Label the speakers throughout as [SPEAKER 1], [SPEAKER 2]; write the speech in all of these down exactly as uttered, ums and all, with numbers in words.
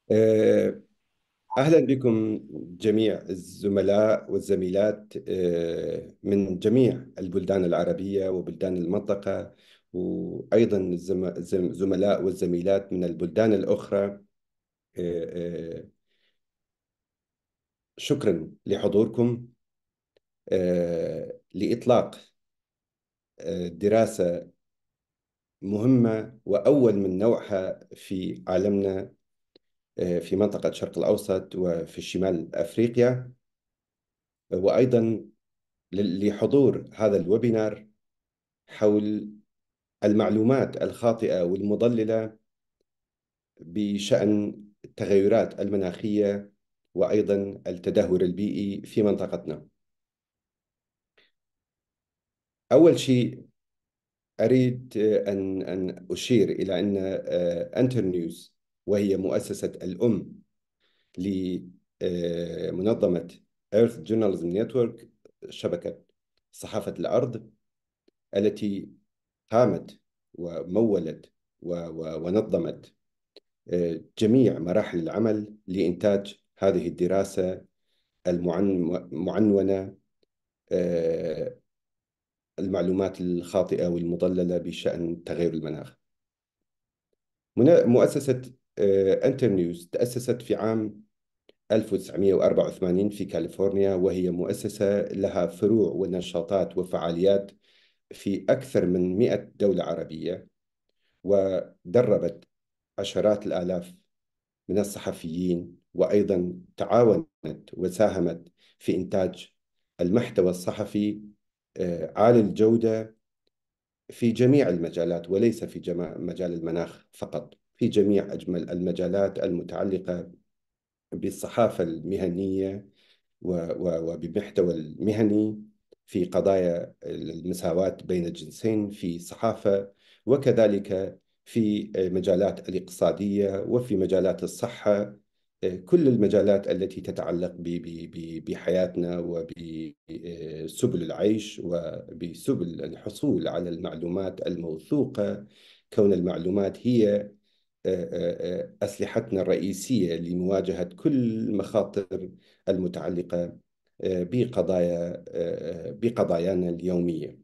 [SPEAKER 1] آه، أهلا بكم جميع الزملاء والزميلات آه، من جميع البلدان العربية وبلدان المنطقة، وأيضا الزم- الزم- الزملاء والزميلات من البلدان الأخرى. آه، آه، شكرا لحضوركم آه، لإطلاق آه، دراسة مهمة وأول من نوعها في عالمنا، آه، في منطقة الشرق الأوسط وفي شمال أفريقيا، وأيضا لحضور هذا الويبينار حول المعلومات الخاطئة والمضللة بشأن التغيرات المناخية وأيضا التدهور البيئي في منطقتنا. أول شيء أريد أن أن أشير إلى أن أنتر نيوز، وهي مؤسسة الأم لمنظمة Earth Journalism Network، شبكة صحافة الأرض، التي قامت ومولت و- و- ونظمت آه، جميع مراحل العمل لإنتاج هذه الدراسة المعنونة، آه، المعلومات الخاطئة والمضللة بشأن تغير المناخ. منا- مؤسسة أنتر نيوز تأسست في عام ألف وتسعمئة وأربعة وثمانين في كاليفورنيا، وهي مؤسسة لها فروع ونشاطات وفعاليات في أكثر من مئة دولة عربية، ودربت عشرات الآلاف من الصحفيين، وأيضا تعاونت وساهمت في إنتاج المحتوى الصحفي آه، عالي الجودة في جميع المجالات، وليس في جما- مجال المناخ فقط، في جميع أجمل المجالات المتعلقة بالصحافة المهنية و- و- وبمحتوى المهني، في قضايا المساواة بين الجنسين في الصحافة، وكذلك في مجالات الاقتصادية وفي مجالات الصحة. كل المجالات التي تتعلق ب- ب- ب- بحياتنا وبسبل العيش وبسبل الحصول على المعلومات الموثوقة، كون المعلومات هي أسلحتنا الرئيسية لمواجهة كل المخاطر المتعلقة بقضايا بقضايانا اليومية.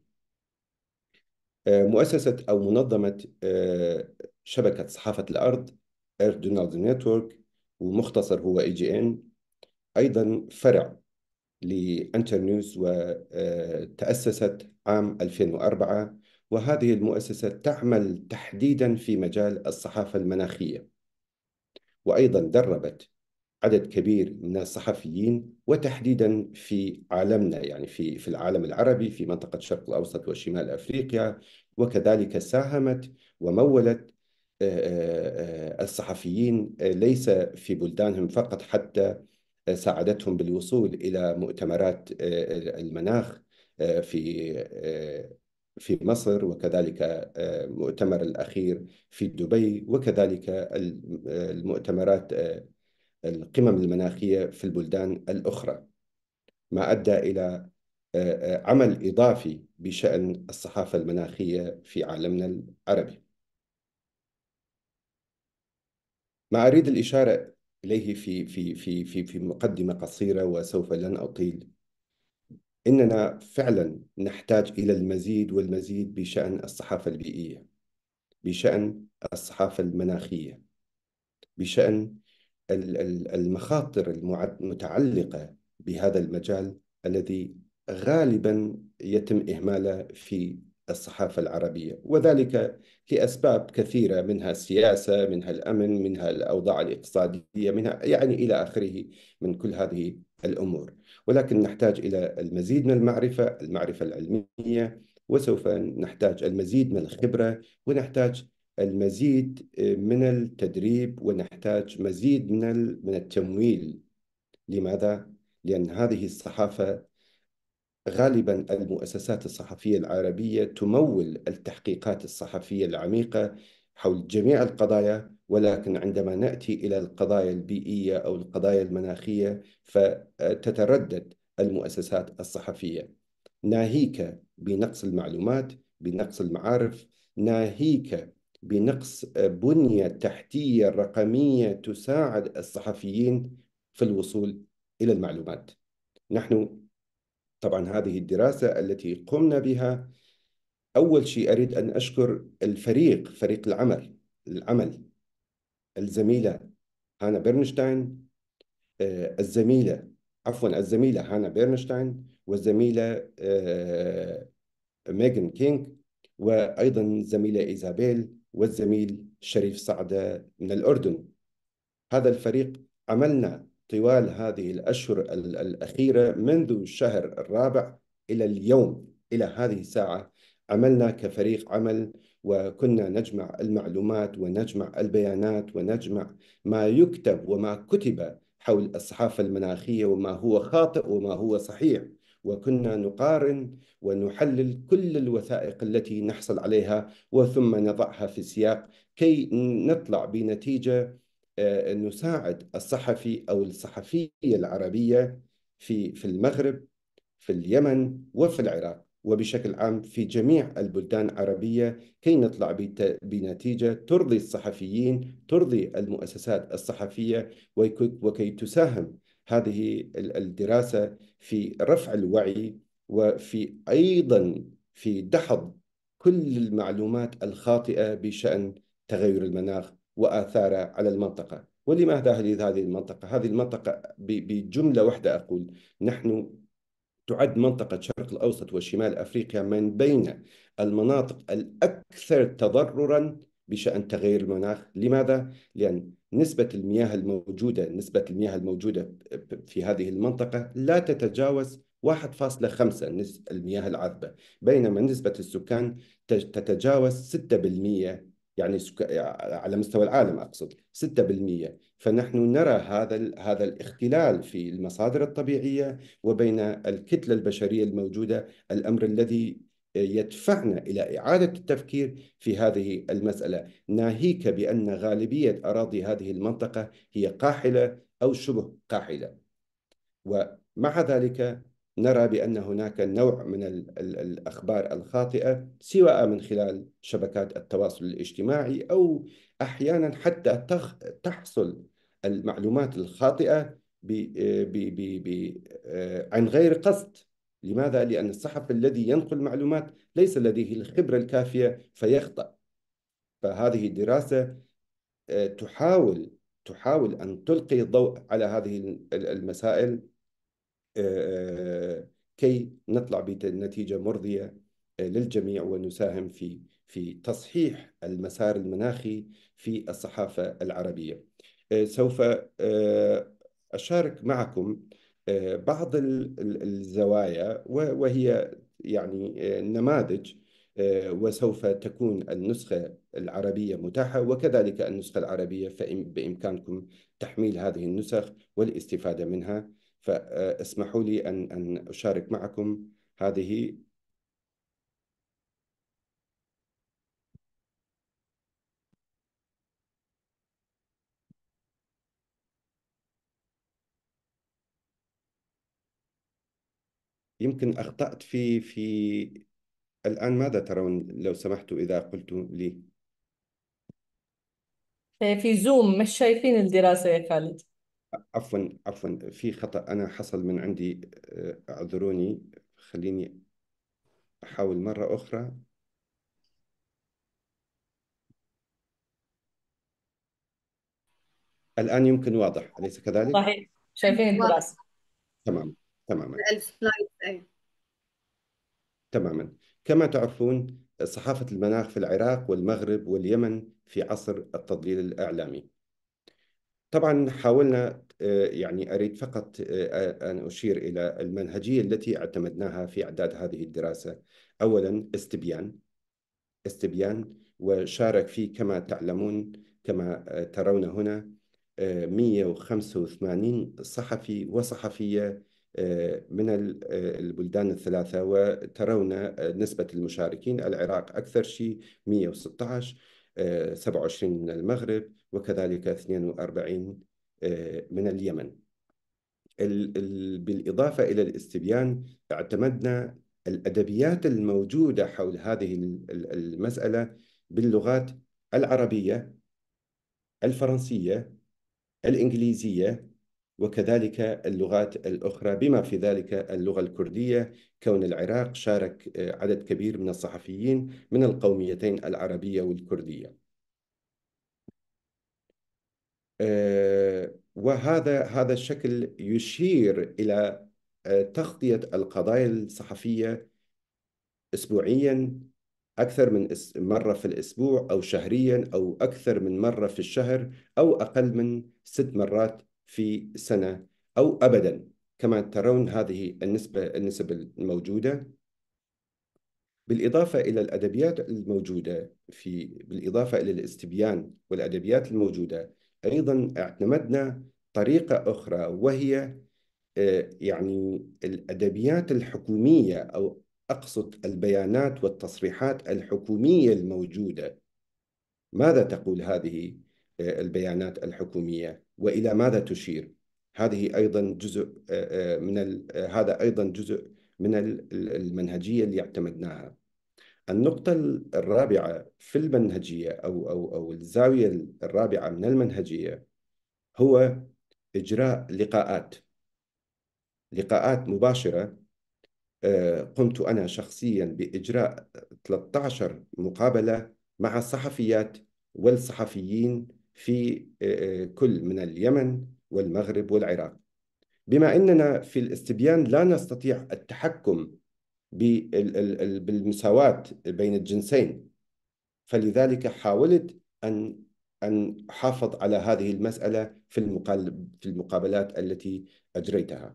[SPEAKER 1] مؤسسة أو منظمة شبكة صحافة الأرض Earth Journalism Network، ومختصر هو إي جي إن، أيضا فرع لأنتر نيوز، وتأسست عام ألفين وأربعة. وهذه المؤسسة تعمل تحديدا في مجال الصحافة المناخية، وأيضا دربت عدد كبير من الصحفيين، وتحديدا في عالمنا، يعني في في العالم العربي، في منطقة الشرق الأوسط وشمال أفريقيا. وكذلك ساهمت ومولت آه، آه، آه، الصحفيين، آه، ليس في بلدانهم فقط، حتى ساعدتهم بالوصول إلى مؤتمرات آه، المناخ آه، في آه، في مصر، وكذلك آه، مؤتمر الأخير في دبي، وكذلك المؤتمرات آه، القمم المناخية في البلدان الأخرى، ما أدى إلى آه، آه، عمل إضافي بشأن الصحافة المناخية في عالمنا العربي. ما أريد الإشارة إليه في في في في في مقدمة قصيرة، وسوف لن أطيل، إننا فعلا نحتاج إلى المزيد والمزيد بشأن الصحافة البيئية، بشأن الصحافة المناخية، بشأن ال- ال- المخاطر المع- المتعلقة بهذا المجال، الذي غالبا يتم إهماله في الصحافة العربية، وذلك لأسباب كثيرة، منها السياسة، منها الأمن، منها الأوضاع الاقتصادية، منها يعني إلى آخره من كل هذه الأمور. ولكن نحتاج إلى المزيد من المعرفة، المعرفة العلمية، وسوف نحتاج المزيد من الخبرة، ونحتاج المزيد من التدريب، ونحتاج مزيد من ال- من التمويل. لماذا؟ لأن هذه الصحافة غالبا المؤسسات الصحفية العربية تمول التحقيقات الصحفية العميقة حول جميع القضايا، ولكن عندما نأتي إلى القضايا البيئية أو القضايا المناخية فتتردد المؤسسات الصحفية، ناهيك بنقص المعلومات، بنقص المعارف، ناهيك بنقص بنية تحتية رقمية تساعد الصحفيين في الوصول إلى المعلومات. نحن طبعا هذه الدراسة التي قمنا بها، أول شيء أريد أن أشكر الفريق، فريق العمل العمل الزميلة هانا بيرنشتاين، آه، الزميلة عفوا الزميلة هانا بيرنشتاين، والزميلة آه، ميغان كينغ، وأيضا الزميلة إيزابيل، والزميل شريف صعدة من الأردن. هذا الفريق عملنا طوال هذه الأشهر ال- الأخيرة منذ الشهر الرابع إلى اليوم، إلى هذه الساعة. عملنا كفريق عمل، وكنا نجمع المعلومات ونجمع البيانات ونجمع ما يكتب وما كتب حول الصحافة المناخية، وما هو خاطئ وما هو صحيح. وكنا نقارن ونحلل كل الوثائق التي نحصل عليها، وثم نضعها في سياق كي نطلع بنتيجة آه، نساعد الصحفي أو الصحفية العربية في في المغرب، في اليمن، وفي العراق، وبشكل عام في جميع البلدان العربية، كي نطلع بت- بنتيجة ترضي الصحفيين، ترضي المؤسسات الصحفية، ويك- وكي تساهم هذه ال- الدراسة في رفع الوعي، وفي أيضا في دحض كل المعلومات الخاطئة بشأن تغير المناخ وآثاره على المنطقة. ولماذا هذه هذه المنطقة؟ هذه المنطقة ب- بجملة واحدة أقول: نحن تعد منطقة الشرق الأوسط وشمال أفريقيا من بين المناطق الأكثر تضرراً بشأن تغير المناخ. لماذا؟ لأن نسبة المياه الموجودة نسبة المياه الموجودة في هذه المنطقة لا تتجاوز واحد فاصلة خمسة نسبة المياه العذبة، بينما نسبة السكان تج- تتجاوز ستة بالمئة. يعني سك... على مستوى العالم أقصد ستة بالمئة. فنحن نرى هذا ال... هذا الاختلال في المصادر الطبيعية وبين الكتلة البشرية الموجودة، الأمر الذي يدفعنا إلى إعادة التفكير في هذه المسألة، ناهيك بأن غالبية أراضي هذه المنطقة هي قاحلة أو شبه قاحلة. ومع ذلك نرى بأن هناك نوع من ال ال الأخبار الخاطئة، سواء من خلال شبكات التواصل الاجتماعي، أو أحيانا حتى تخ تحصل المعلومات الخاطئة ب ب ب ب آه، عن غير قصد. لماذا؟ لأن الصحفي الذي ينقل معلومات ليس لديه الخبرة الكافية فيخطأ. فهذه الدراسة آه، تحاول تحاول أن تلقي الضوء على هذه المسائل، آه، كي نطلع بنتيجة مرضية آه، للجميع، ونساهم في في تصحيح المسار المناخي في الصحافة العربية. آه، سوف آه، أشارك معكم آه، بعض ال- ال- الزوايا، و- وهي يعني آه، نماذج. آه، وسوف تكون النسخة العربية متاحة، وكذلك النسخة العربية فبإمكانكم تحميل هذه النسخ والاستفادة منها. فاسمحوا لي أن أن أشارك معكم هذه. يمكن أخطأت في في الآن. ماذا ترون لو سمحتوا إذا قلت لي؟
[SPEAKER 2] إيه، في زوم مش شايفين الدراسة يا خالد.
[SPEAKER 1] عفوا عفوا في خطأ أنا حصل من عندي، آه، اعذروني. خليني أحاول مرة أخرى. الآن يمكن واضح، أليس كذلك؟
[SPEAKER 2] صحيح، شايفين
[SPEAKER 3] واضح.
[SPEAKER 2] الدراسة.
[SPEAKER 1] تمام تماما
[SPEAKER 3] السلايد أي.
[SPEAKER 1] تماما. كما تعرفون، صحافة المناخ في العراق والمغرب واليمن في عصر التضليل الإعلامي. طبعا حاولنا، آه، يعني أريد فقط آه، أن أشير إلى المنهجية التي اعتمدناها في إعداد هذه الدراسة. أولا استبيان استبيان وشارك فيه كما تعلمون، كما آه، ترون هنا، آه، مئة وخمسة وثمانين صحفي وصحفية آه، من ال- آه، البلدان الثلاثة. وترون آه، نسبة المشاركين: العراق أكثر شيء مئة وستة عشر، آه، سبعة وعشرين من المغرب، وكذلك اثنين وأربعين آه، من اليمن. ال- ال- بالإضافة إلى الاستبيان، اعتمدنا الأدبيات الموجودة حول هذه ال- ال- المسألة باللغات العربية، الفرنسية، الإنجليزية، وكذلك اللغات الأخرى بما في ذلك اللغة الكردية، كون العراق شارك آه، عدد كبير من الصحفيين من القوميتين العربية والكردية. آه، وهذا هذا الشكل يشير إلى آه، تغطية القضايا الصحفية أسبوعيا، أكثر من أس- مرة في الأسبوع، أو شهريا، أو أكثر من مرة في الشهر، أو أقل من ست مرات في سنة، أو أبدا. كما ترون هذه النسبة النسب الموجودة، بالإضافة إلى الأدبيات الموجودة في بالإضافة إلى الاستبيان والأدبيات الموجودة، أيضا اعتمدنا طريقة أخرى، وهي آه، يعني الأدبيات الحكومية، أو أقصد البيانات والتصريحات الحكومية الموجودة. ماذا تقول هذه آه، البيانات الحكومية، وإلى ماذا تشير؟ هذه أيضا جزء آه، آه، من ال- آه، هذا أيضا جزء من ال- المنهجية اللي اعتمدناها. النقطة الرابعة في المنهجية، أو أو أو الزاوية الرابعة من المنهجية، هو إجراء لقاءات لقاءات مباشرة. آه، قمت أنا شخصيا بإجراء ثلاثة عشر مقابلة مع الصحفيات والصحفيين في آه، آه، كل من اليمن والمغرب والعراق. بما أننا في الاستبيان لا نستطيع التحكم بال- ال- ال- بالمساواة بين الجنسين، فلذلك حاولت أن أن أحافظ على هذه المسألة في المقال- في المقابلات التي أجريتها.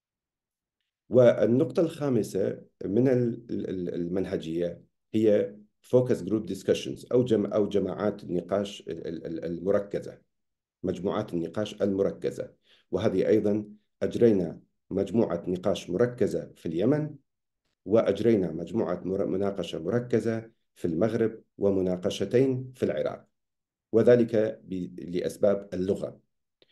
[SPEAKER 1] والنقطة الخامسة من ال- ال- المنهجية هي focus group discussions، أو جم أو جماعات النقاش ال- ال- المركزة، مجموعات النقاش المركزة. وهذه أيضا أجرينا مجموعة نقاش مركزة في اليمن، وأجرينا مجموعة مر- مناقشة مركزة في المغرب، ومناقشتين في العراق، وذلك ب- لأسباب اللغة.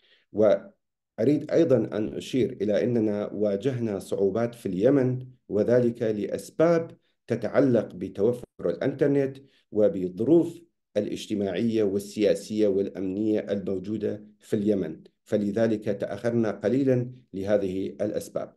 [SPEAKER 1] وأريد أيضا أن أشير إلى أننا واجهنا صعوبات في اليمن، وذلك لأسباب تتعلق بتوفر الإنترنت وبالظروف الاجتماعية والسياسية والأمنية الموجودة في اليمن، فلذلك تأخرنا قليلا لهذه الأسباب.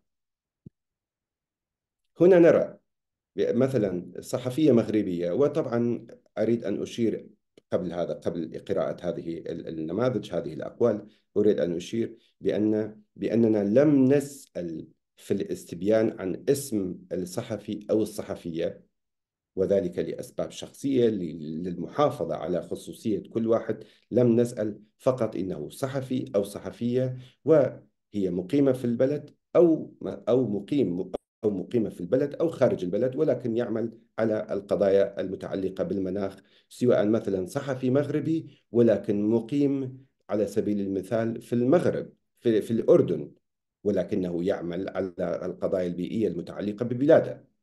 [SPEAKER 1] هنا نرى مثلا صحفية مغربية، وطبعا أريد أن أشير قبل هذا قبل قراءة هذه ال- النماذج، هذه الأقوال، أريد أن أشير بأن بأننا لم نسأل في الاستبيان عن اسم الصحفي أو الصحفية، وذلك لأسباب شخصية ل- للمحافظة على خصوصية كل واحد. لم نسأل، فقط إنه صحفي أو صحفية، وهي مقيمة في البلد، أو أو مقيم أو مقيمة في البلد أو خارج البلد، ولكن يعمل على القضايا المتعلقة بالمناخ، سواء مثلا صحفي مغربي ولكن مقيم على سبيل المثال في المغرب، في, في الأردن، ولكنه يعمل على القضايا البيئية المتعلقة ببلاده.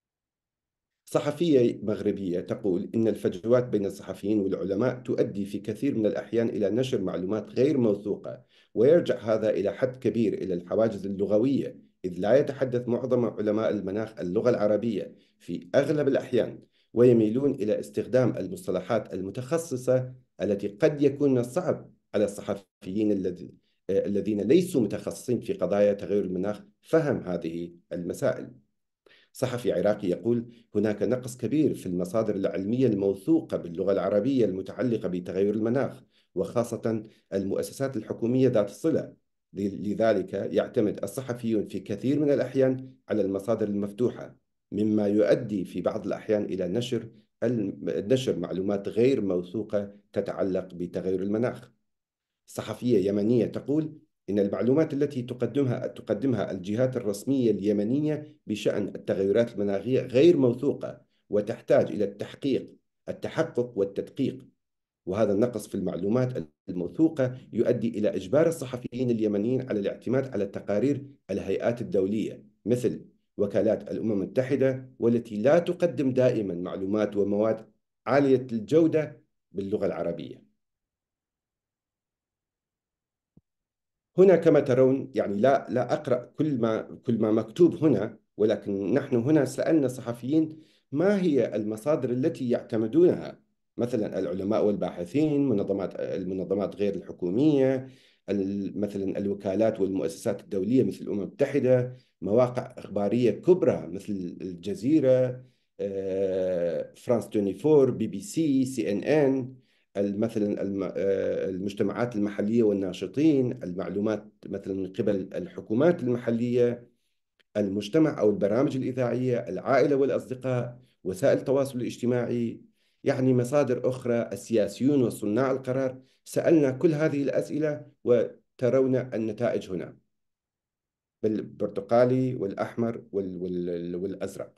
[SPEAKER 1] صحفية مغربية تقول إن الفجوات بين الصحفيين والعلماء تؤدي في كثير من الأحيان إلى نشر معلومات غير موثوقة، ويرجع هذا إلى حد كبير إلى الحواجز اللغوية، إذ لا يتحدث معظم علماء المناخ اللغة العربية في أغلب الأحيان، ويميلون إلى استخدام المصطلحات المتخصصة التي قد يكون من الصعب على الصحفيين الذي الذين ليسوا متخصصين في قضايا تغير المناخ فهم هذه المسائل. صحفي عراقي يقول: هناك نقص كبير في المصادر العلمية الموثوقة باللغة العربية المتعلقة بتغير المناخ، وخاصة المؤسسات الحكومية ذات الصلة. لذلك يعتمد الصحفيون في كثير من الأحيان على المصادر المفتوحة، مما يؤدي في بعض الأحيان إلى نشر نشر معلومات غير موثوقة تتعلق بتغير المناخ. صحفية يمنية تقول إن المعلومات التي تقدمها تقدمها الجهات الرسمية اليمنية بشأن التغيرات المناخية غير موثوقة، وتحتاج إلى التحقيق التحقق والتدقيق. وهذا النقص في المعلومات الموثوقة يؤدي إلى إجبار الصحفيين اليمنيين على الاعتماد على تقارير الهيئات الدولية، مثل وكالات الأمم المتحدة، والتي لا تقدم دائما معلومات ومواد عالية الجودة باللغة العربية. هنا كما ترون، يعني لا لا أقرأ كل ما كل ما مكتوب هنا، ولكن نحن هنا سألنا صحفيين ما هي المصادر التي يعتمدونها مثلا العلماء والباحثين، منظمات المنظمات غير الحكومية، ال- مثلا الوكالات والمؤسسات الدولية مثل الأمم المتحدة، مواقع إخبارية كبرى مثل الجزيرة، آه، فرانس أربعة وعشرين، بي بي سي، سي إن إن، مثلا الم- آه، المجتمعات المحلية والناشطين، المعلومات مثلا من قبل الحكومات المحلية، المجتمع أو البرامج الإذاعية، العائلة والأصدقاء، وسائل التواصل الاجتماعي، يعني مصادر أخرى، السياسيون وصناع القرار. سألنا كل هذه الأسئلة وترون النتائج هنا بالبرتقالي والأحمر وال وال والأزرق.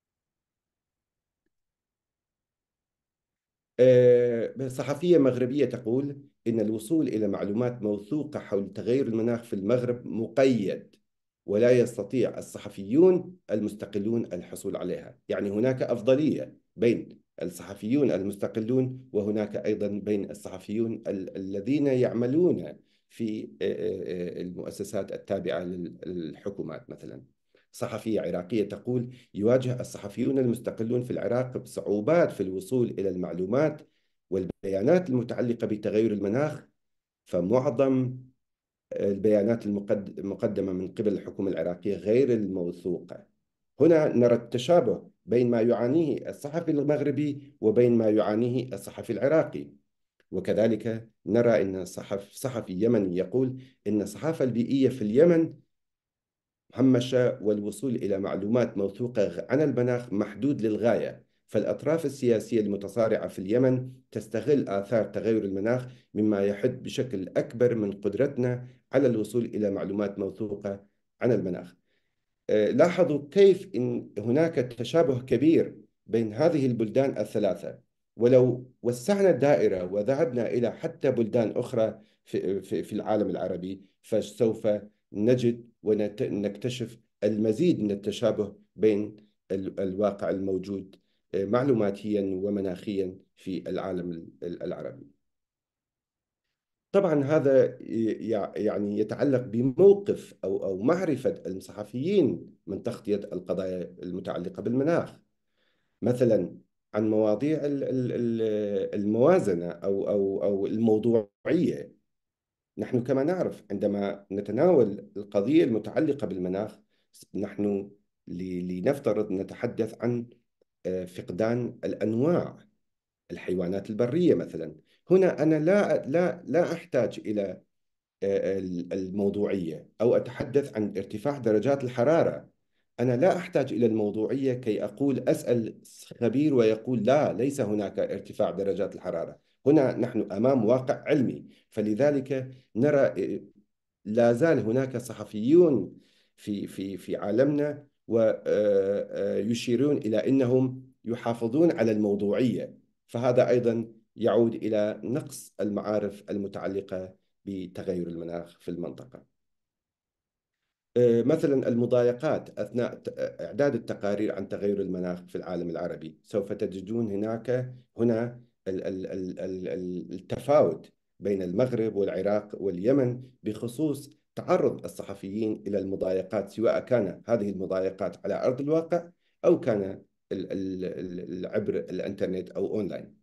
[SPEAKER 1] آه، صحفية مغربية تقول إن الوصول إلى معلومات موثوقة حول تغير المناخ في المغرب مقيد، ولا يستطيع الصحفيون المستقلون الحصول عليها. يعني هناك أفضلية بين الصحفيون المستقلون، وهناك أيضا بين الصحفيون ال الذين يعملون في آه، آه، آه، المؤسسات التابعة للحكومات. مثلا صحفية عراقية تقول يواجه الصحفيون المستقلون في العراق صعوبات في الوصول إلى المعلومات والبيانات المتعلقة بتغير المناخ، فمعظم البيانات المقد- المقدمة من قبل الحكومة العراقية غير الموثوقة. هنا نرى التشابه بين ما يعانيه الصحفي المغربي وبين ما يعانيه الصحفي العراقي. وكذلك نرى أن صحف صحفي يمني يقول أن الصحافة البيئية في اليمن مهمشة، والوصول إلى معلومات موثوقة عن المناخ محدود للغاية، فالأطراف السياسية المتصارعة في اليمن تستغل آثار تغير المناخ، مما يحد بشكل أكبر من قدرتنا على الوصول إلى معلومات موثوقة عن المناخ. آه، لاحظوا كيف إن هناك تشابه كبير بين هذه البلدان الثلاثة. ولو وسعنا الدائرة وذهبنا إلى حتى بلدان أخرى في, في, في العالم العربي، فسوف نجد ونكتشف المزيد من التشابه بين ال- الواقع الموجود آه، معلوماتيا ومناخيا في العالم العربي. طبعا هذا يع- يعني يتعلق بموقف أو أو معرفة الصحفيين من تغطية القضايا المتعلقة بالمناخ، مثلا عن مواضيع ال- ال- ال- الموازنة أو أو أو الموضوعية. نحن كما نعرف عندما نتناول القضية المتعلقة بالمناخ، نحن ل- لنفترض نتحدث عن آه، فقدان الأنواع، الحيوانات البرية مثلا. هنا أنا لا لا لا أحتاج إلى الموضوعية أو أتحدث عن ارتفاع درجات الحرارة. أنا لا أحتاج إلى الموضوعية كي أقول أسأل خبير ويقول لا، ليس هناك ارتفاع درجات الحرارة. هنا نحن أمام واقع علمي، فلذلك نرى لا زال هناك صحفيون في في في عالمنا ويشيرون إلى أنهم يحافظون على الموضوعية، فهذا أيضا يعود إلى نقص المعارف المتعلقة بتغير المناخ في المنطقة. آه، مثلا المضايقات أثناء ت- إعداد التقارير عن تغير المناخ في العالم العربي، سوف تجدون هناك هنا ال- ال- ال- ال- ال- التفاوت بين المغرب والعراق واليمن بخصوص تعرض الصحفيين إلى المضايقات، سواء كان هذه المضايقات على أرض الواقع أو كان ال- ال- ال- عبر الإنترنت أو أونلاين.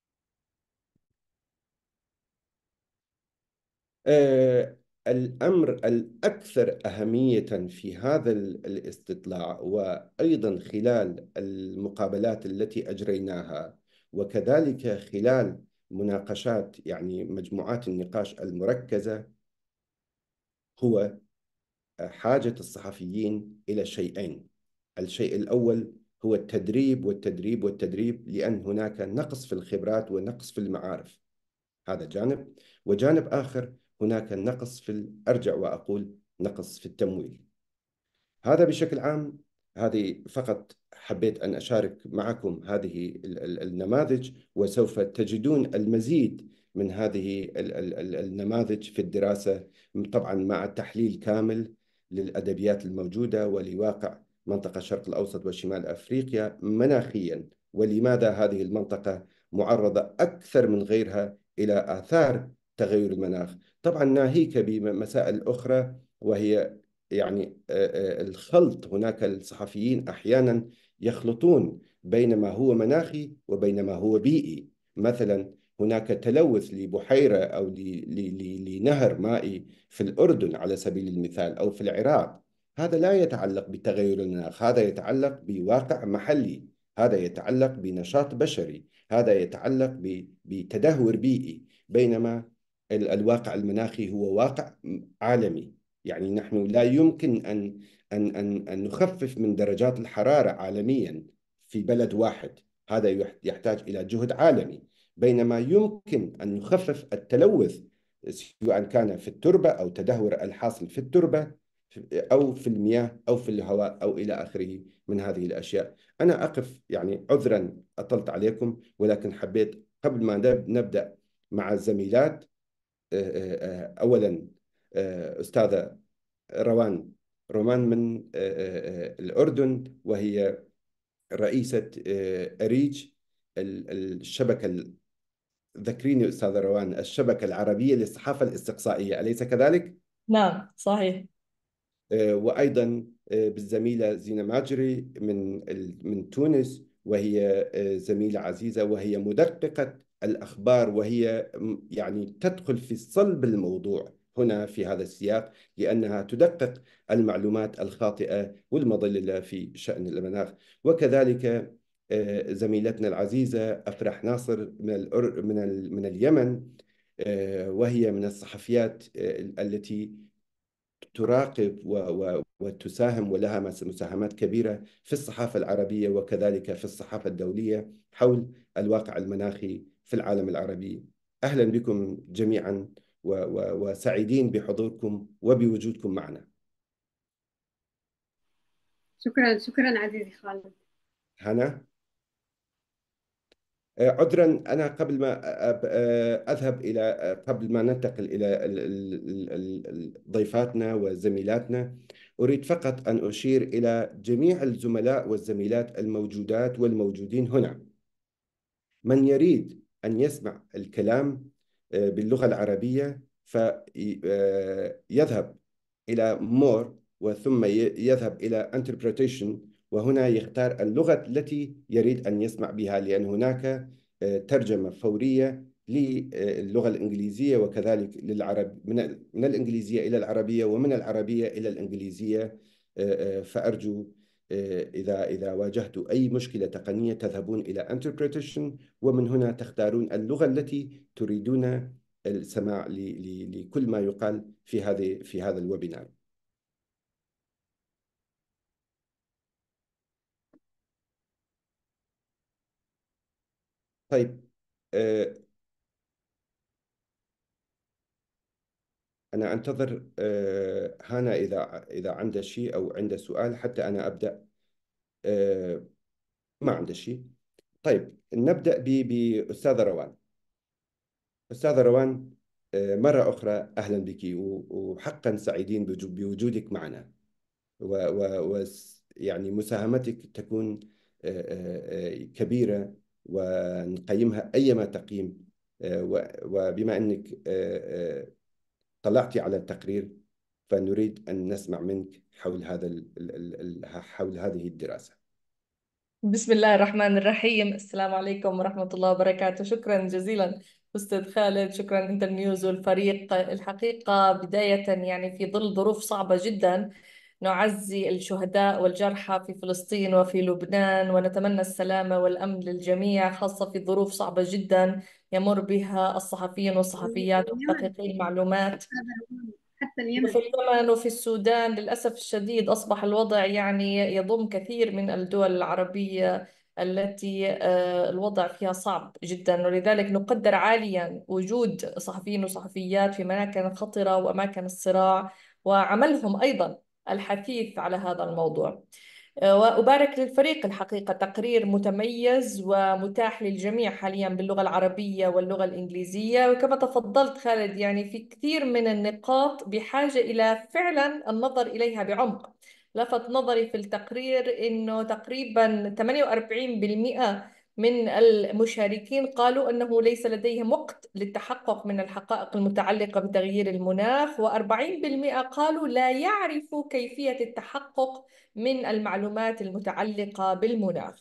[SPEAKER 1] آه، الأمر الأكثر أهمية في هذا ال- الاستطلاع، وأيضا خلال المقابلات التي أجريناها، وكذلك خلال مناقشات يعني مجموعات النقاش المركزة، هو حاجة الصحفيين إلى شيئين. الشيء الأول هو التدريب والتدريب والتدريب، لأن هناك نقص في الخبرات ونقص في المعارف، هذا جانب. وجانب آخر هناك نقص في ال- أرجع وأقول نقص في التمويل. هذا بشكل عام. هذه فقط حبيت أن أشارك معكم هذه ال- ال- النماذج، وسوف تجدون المزيد من هذه ال- ال- ال- النماذج في الدراسة، طبعا مع تحليل كامل للأدبيات الموجودة ولواقع منطقة الشرق الأوسط وشمال أفريقيا مناخيا، ولماذا هذه المنطقة معرضة أكثر من غيرها إلى آثار تغير المناخ. طبعا ناهيك بمسائل أخرى، وهي يعني آه، آه، الخلط. هناك الصحفيين أحيانا يخلطون بين ما هو مناخي وبين ما هو بيئي، مثلا هناك تلوث لبحيرة أو ل- ل- ل- لنهر مائي في الأردن على سبيل المثال أو في العراق، هذا لا يتعلق بتغير المناخ، هذا يتعلق بواقع محلي، هذا يتعلق بنشاط بشري، هذا يتعلق ب- بتدهور بيئي. بينما ال- الواقع المناخي هو واقع عالمي. يعني نحن لا يمكن أن أن أن أن نخفف من درجات الحرارة عالميا في بلد واحد، هذا يح- يحتاج إلى جهد عالمي. بينما يمكن أن نخفف التلوث، سواء كان في التربة أو تدهور الحاصل في التربة أو في المياه أو في الهواء أو إلى آخره من هذه الأشياء. أنا أقف، يعني عذرا أطلت عليكم، ولكن حبيت قبل ما نب- نبدأ مع الزميلات، آه، آه، آه، أولا آه، أستاذة روان رومان من آه، آه، الأردن، وهي رئيسة آه، أريج، ال- الشبكة، ذكريني أستاذة روان، الشبكة العربية للصحافة الاستقصائية، أليس كذلك؟
[SPEAKER 2] نعم صحيح.
[SPEAKER 1] آه، وأيضا آه، بالزميلة زينة ماجري من ال- من تونس، وهي آه، زميلة عزيزة، وهي مدققة الأخبار، وهي م- يعني تدخل في صلب الموضوع هنا في هذا السياق، لأنها تدقق المعلومات الخاطئة والمضللة في شأن المناخ. وكذلك آه، زميلتنا العزيزة أفرح ناصر من الأر- من ال- من اليمن، آه، وهي من الصحفيات آه، التي تراقب و و وتساهم، ولها مس- مساهمات كبيرة في الصحافة العربية وكذلك في الصحافة الدولية حول الواقع المناخي في العالم العربي. أهلا بكم جميعا، و و وسعيدين بحضوركم وبوجودكم معنا.
[SPEAKER 3] شكرا شكرا عزيزي خالد.
[SPEAKER 1] هنا آه، عذرا، أنا قبل ما أب- آه، أذهب إلى آه، قبل ما ننتقل إلى ال- ال- ال- ال- ضيفاتنا وزميلاتنا، أريد فقط أن أشير إلى جميع الزملاء والزميلات الموجودات والموجودين هنا. من يريد أن يسمع الكلام آه، باللغة العربية فيذهب إلى more، وثم ي- يذهب إلى interpretation، وهنا يختار اللغة التي يريد أن يسمع بها، لأن هناك آه، ترجمة فورية للغة الإنجليزية وكذلك للعرب، من ال- من الإنجليزية إلى العربية ومن العربية إلى الإنجليزية. آه، آه، فأرجو آه، إذا إذا واجهت أي مشكلة تقنية تذهبون إلى interpretation، ومن هنا تختارون اللغة التي تريدون السماع ل- ل- لكل ما يقال في هذه في هذا الويبينار. طيب، آه، أنا أنتظر آه، هانا إذا إذا عنده شيء أو عنده سؤال حتى أنا أبدأ. آه، ما عنده شيء. طيب نبدأ ب- بأستاذة روان. أستاذة روان، آه، مرة أخرى أهلا بك، و- وحقا سعيدين بوجو- بوجودك معنا، و و و يعني مساهمتك تكون آه، آه، آه، كبيرة، ونقيمها أيما تقييم. آه، و- وبما أنك آه، آه، طلعتي على التقرير، فنريد أن نسمع منك حول هذا ال- ال- ال- حول هذه الدراسة.
[SPEAKER 2] بسم الله الرحمن الرحيم. السلام عليكم ورحمة الله وبركاته. شكرا جزيلا أستاذ خالد، شكرا انترنيوز والفريق. الحقيقة بداية يعني في ظل ظروف صعبة جدا نعزي الشهداء والجرحى في فلسطين وفي لبنان، ونتمنى السلامة والأمن للجميع، خاصة في ظروف صعبة جدا يمر بها الصحفيين والصحفيات
[SPEAKER 3] اليمن،
[SPEAKER 2] ومحققي المعلومات.
[SPEAKER 3] حتى
[SPEAKER 2] وفي
[SPEAKER 3] اليمن.
[SPEAKER 2] اليمن وفي السودان للأسف الشديد أصبح الوضع يعني يضم كثير من الدول العربية التي آه، الوضع فيها صعب جدا، ولذلك نقدر عاليا وجود صحفيين وصحفيات في أماكن خطرة وأماكن الصراع، وعملهم أيضا الحثيث على هذا الموضوع. وأبارك للفريق، الحقيقة تقرير متميز ومتاح للجميع حاليا باللغة العربية واللغة الإنجليزية. وكما تفضلت خالد يعني في كثير من النقاط بحاجة إلى فعلا النظر إليها بعمق. لفت نظري في التقرير أنه تقريبا ثمانية وأربعين بالمئة من المشاركين قالوا أنه ليس لديهم وقت للتحقق من الحقائق المتعلقة بتغيير المناخ، وأربعين بالمئة قالوا لا يعرفوا كيفية التحقق من المعلومات المتعلقة بالمناخ.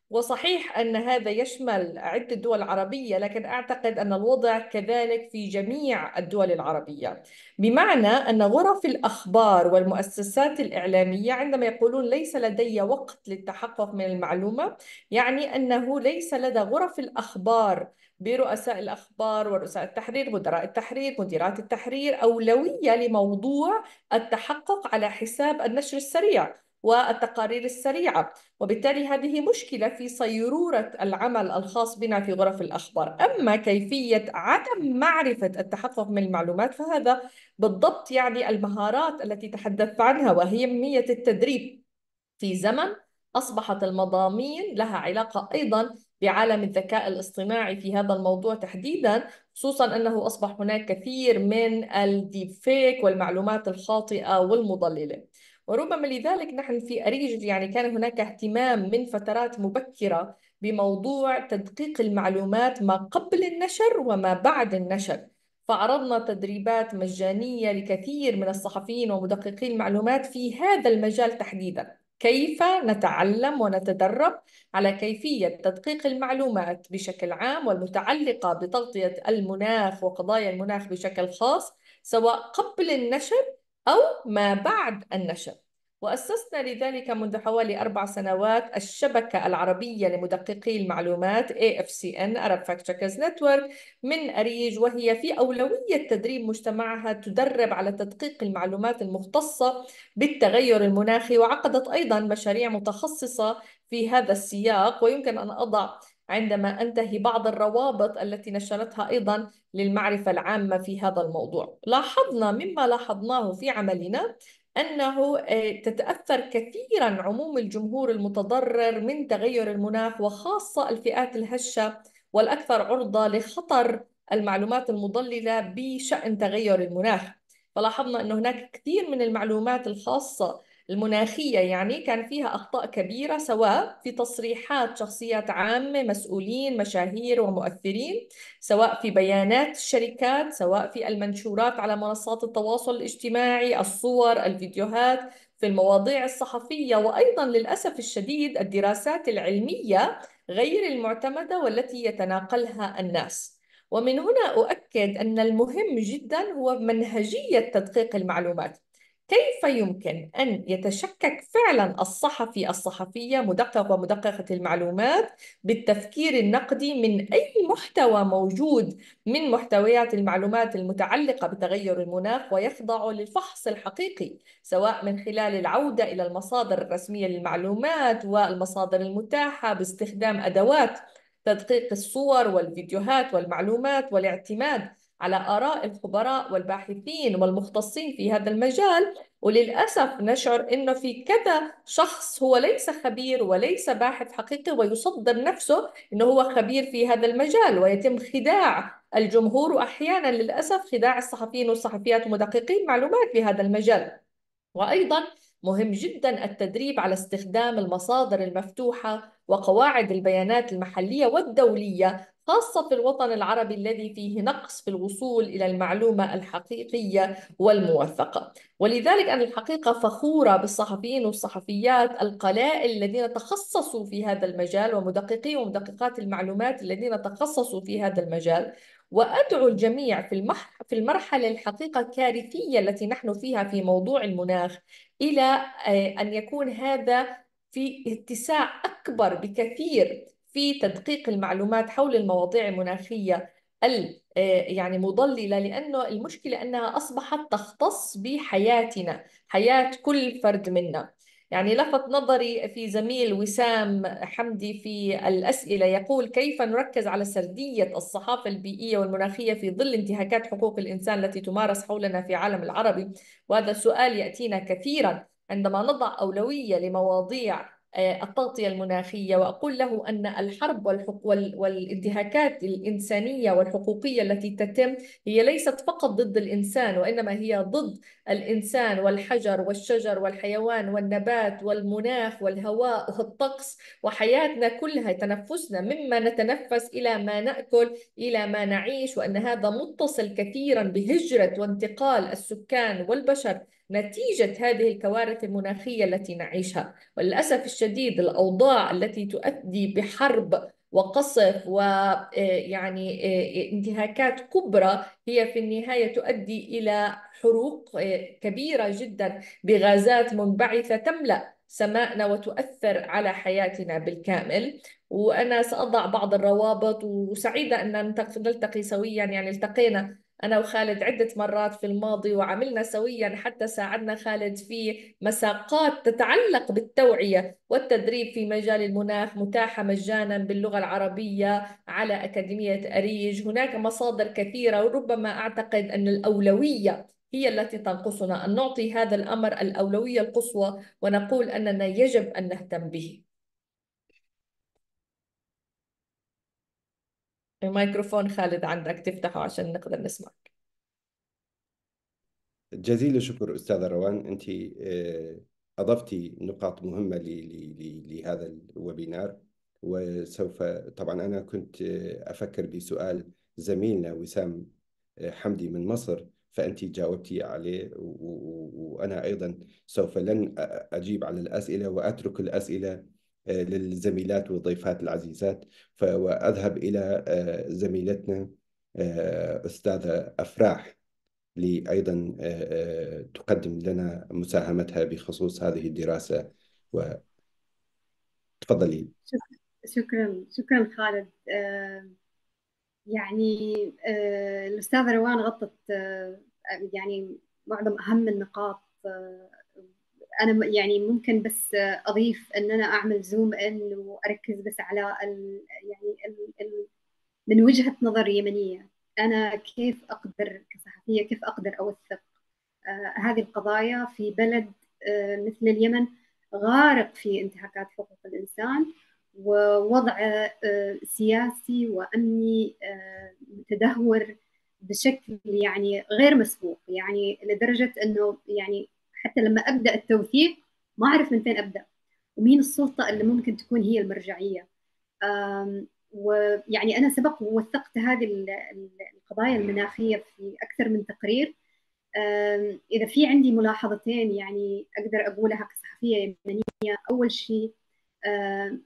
[SPEAKER 2] وصحيح أن هذا يشمل عدة دول عربية، لكن أعتقد أن الوضع كذلك في جميع الدول العربية، بمعنى أن غرف الأخبار والمؤسسات الإعلامية عندما يقولون ليس لدي وقت للتحقق من المعلومة، يعني أنه ليس لدى غرف الأخبار برؤساء الأخبار ورؤساء التحرير، مدراء التحرير، مديرات التحرير، أولوية لموضوع التحقق على حساب النشر السريع والتقارير السريعة. وبالتالي هذه مشكلة في صيرورة العمل الخاص بنا في غرف الأخبار. أما كيفية عدم معرفة التحقق من المعلومات فهذا بالضبط يعني المهارات التي تحدثت عنها، وهي أهمية التدريب في زمن أصبحت المضامين لها علاقة أيضا بعالم الذكاء الاصطناعي في هذا الموضوع تحديدا، خصوصا أنه أصبح هناك كثير من الديب فيك والمعلومات الخاطئة والمضللة. وربما لذلك نحن في أريج يعني كان هناك اهتمام من فترات مبكرة بموضوع تدقيق المعلومات ما قبل النشر وما بعد النشر، فعرضنا تدريبات مجانية لكثير من الصحفيين ومدققي المعلومات في هذا المجال تحديدا، كيف نتعلم ونتدرب على كيفية تدقيق المعلومات بشكل عام والمتعلقة بتغطية المناخ وقضايا المناخ بشكل خاص، سواء قبل النشر أو ما بعد النشر. وأسسنا لذلك منذ حوالي أربع سنوات الشبكة العربية لمدققي المعلومات إيه إف سي إن Arab Fact Checkers Network من أريج، وهي في أولوية تدريب مجتمعها تدرب على تدقيق المعلومات المختصة بالتغير المناخي، وعقدت أيضا مشاريع متخصصة في هذا السياق. ويمكن أن أضع عندما أنتهي بعض الروابط التي نشرتها أيضا للمعرفة العامة في هذا الموضوع. لاحظنا مما لاحظناه في عملنا أنه تتأثر كثيرا عموم الجمهور المتضرر من تغير المناخ، وخاصة الفئات الهشة والأكثر عرضة لخطر المعلومات المضللة بشأن تغير المناخ. فلاحظنا أن هناك كثير من المعلومات الخاصة المناخية يعني كان فيها أخطاء كبيرة، سواء في تصريحات شخصيات عامة، مسؤولين، مشاهير ومؤثرين، سواء في بيانات الشركات، سواء في المنشورات على منصات التواصل الاجتماعي، الصور، الفيديوهات، في المواضيع الصحفية، وأيضا للأسف الشديد الدراسات العلمية غير المعتمدة والتي يتناقلها الناس. ومن هنا أؤكد أن المهم جدا هو منهجية تدقيق المعلومات. كيف يمكن أن يتشكك فعلا الصحفي الصحفية مدقق ومدققة المعلومات بالتفكير النقدي من أي محتوى موجود من محتويات المعلومات المتعلقة بتغير المناخ، ويخضع للفحص الحقيقي سواء من خلال العودة إلى المصادر الرسمية للمعلومات والمصادر المتاحة باستخدام أدوات تدقيق الصور والفيديوهات والمعلومات، والاعتماد على آراء الخبراء والباحثين والمختصين في هذا المجال. وللأسف نشعر أنه في كذا شخص هو ليس خبير وليس باحث حقيقي ويصدر نفسه أنه هو خبير في هذا المجال، ويتم خداع الجمهور وأحيانا للأسف خداع الصحفيين والصحفيات ومدققين المعلومات في هذا المجال. وأيضا مهم جدا التدريب على استخدام المصادر المفتوحة وقواعد البيانات المحلية والدولية، خاصة في الوطن العربي الذي فيه نقص في الوصول إلى المعلومة الحقيقية والموثقة. ولذلك أنا الحقيقة فخورة بالصحفيين والصحفيات القلائل الذين تخصصوا في هذا المجال، ومدققي ومدققات المعلومات الذين تخصصوا في هذا المجال. وأدعو الجميع في المح في المرحلة الحقيقة الكارثية التي نحن فيها في موضوع المناخ إلى أن يكون هذا في اتساع أكبر بكثير في تدقيق المعلومات حول المواضيع المناخية يعني مضللة، لأنه المشكلة أنها أصبحت تختص بحياتنا، حياة كل فرد منا. يعني لفت نظري في زميل وسام حمدي في الأسئلة يقول: كيف نركز على سردية الصحافة البيئية والمناخية في ظل انتهاكات حقوق الإنسان التي تمارس حولنا في عالم العربي؟ وهذا السؤال يأتينا كثيرا عندما نضع أولوية لمواضيع التغطية المناخية، وأقول له أن الحرب والحق والانتهاكات الإنسانية والحقوقية التي تتم هي ليست فقط ضد الإنسان، وإنما هي ضد الإنسان والحجر والشجر والحيوان والنبات والمناخ والهواء والطقس وحياتنا كلها، تنفسنا مما نتنفس إلى ما نأكل إلى ما نعيش، وأن هذا متصل كثيرا بهجرة وانتقال السكان والبشر نتيجة هذه الكوارث المناخية التي نعيشها. وللأسف الشديد الأوضاع التي تؤدي بحرب وقصف ويعني انتهاكات كبرى هي في النهاية تؤدي إلى حروق كبيرة جدا بغازات منبعثة تملأ سماءنا وتؤثر على حياتنا بالكامل. وأنا سأضع بعض الروابط، وسعيدة أن نلتقي سويا، يعني التقينا أنا وخالد عدة مرات في الماضي وعملنا سويا، حتى ساعدنا خالد في مساقات تتعلق بالتوعية والتدريب في مجال المناخ متاحة مجانا باللغة العربية على أكاديمية أريج. هناك مصادر كثيرة، وربما أعتقد أن الأولوية هي التي تنقصنا، أن نعطي هذا الأمر الأولوية القصوى ونقول أننا يجب أن نهتم به. الميكروفون خالد عندك تفتحه عشان نقدر نسمع.
[SPEAKER 1] جزيل الشكر أستاذة روان، أنت آه، أضفتي نقاط مهمة ل- ل- ل- لهذا الويبينار. وسوف طبعا أنا كنت آه، أفكر بسؤال زميلنا وسام آه، حمدي من مصر، فأنت جاوبتي عليه، و- و- وأنا أيضا سوف لن أ- أجيب على الأسئلة وأترك الأسئلة آه، للزميلات والضيفات العزيزات. ف- وأذهب إلى آه، زميلتنا آه، أستاذة أفراح، لي أيضا آه، آه، تقدم لنا مساهمتها بخصوص هذه الدراسة. وتفضلي.
[SPEAKER 3] شك- شكرا شكرا خالد. آه، يعني آه، الأستاذة روان غطت آه، يعني معظم أهم النقاط. آه، أنا م- يعني ممكن بس آه، أضيف أن أنا أعمل زوم إن وأركز بس على ال يعني ال ال من وجهة نظر يمنية، أنا كيف أقدر كصحفية كيف أقدر أوثق آه، هذه القضايا في بلد آه، مثل اليمن، غارق في انتهاكات حقوق الإنسان ووضع آه، سياسي وأمني آه، متدهور بشكل يعني غير مسبوق، يعني لدرجة أنه يعني حتى لما أبدأ التوثيق ما أعرف من فين أبدأ ومين السلطة اللي ممكن تكون هي المرجعية. آم، ويعني أنا سبق ووثقت هذه ال- ال- القضايا المناخية في أكثر من تقرير. آم، إذا في عندي ملاحظتين يعني أقدر أقولها كصحفية يمنية، أول شيء آم،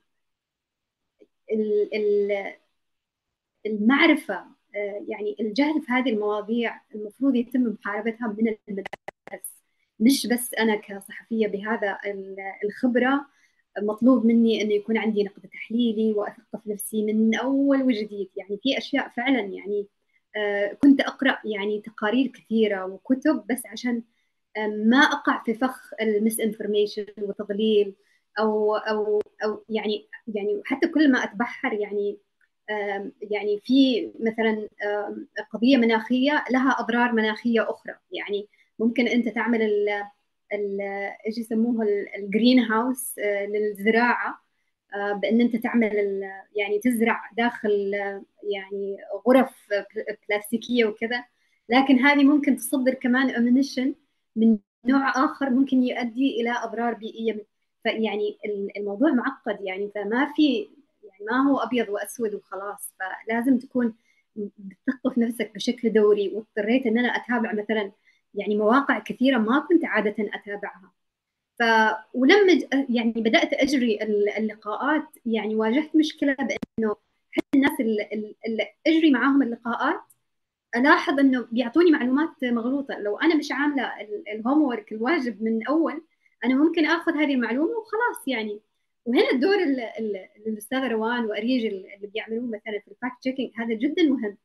[SPEAKER 3] ال- ال- المعرفة، آه، يعني الجهل في هذه المواضيع المفروض يتم محاربتها من المدارس، مش بس أنا كصحفية بهذا ال- الخبرة مطلوب مني انه يكون عندي نقد تحليلي واثقف نفسي من اول وجديد. يعني في اشياء فعلا يعني آه، كنت اقرا يعني تقارير كثيره وكتب بس عشان آه، ما اقع في فخ المس انفورميشن وتضليل او او او يعني يعني حتى كل ما اتبحر يعني آم، يعني في مثلا آم، قضيه مناخيه لها اضرار مناخيه اخرى. يعني ممكن انت تعمل ال- ال- ايش يسموه الجرين هاوس للزراعه، آه، بان انت تعمل ال- يعني تزرع داخل آه، يعني غرف بل- بلاستيكيه وكذا، لكن هذه ممكن تصدر كمان امونيشن من نوع اخر ممكن يؤدي الى اضرار بيئيه. فيعني ال- الموضوع معقد يعني، فما في يعني ما هو ابيض واسود وخلاص، فلازم تكون بتثقف نفسك بشكل دوري. واضطريت ان انا اتابع مثلا يعني مواقع كثيره ما كنت عاده اتابعها. ف ولما ج- يعني بدات اجري ال- اللقاءات يعني واجهت مشكله بانه الناس اللي, اللي اجري معاهم اللقاءات الاحظ انه بيعطوني معلومات مغلوطه. لو انا مش عامله الهوم ورك الواجب من اول انا ممكن اخذ هذه المعلومه وخلاص يعني. وهنا الدور ال- ال- الاستاذه روان واريج اللي بيعملوه مثلا في الفاكت تشيكينج هذا جدا مهم.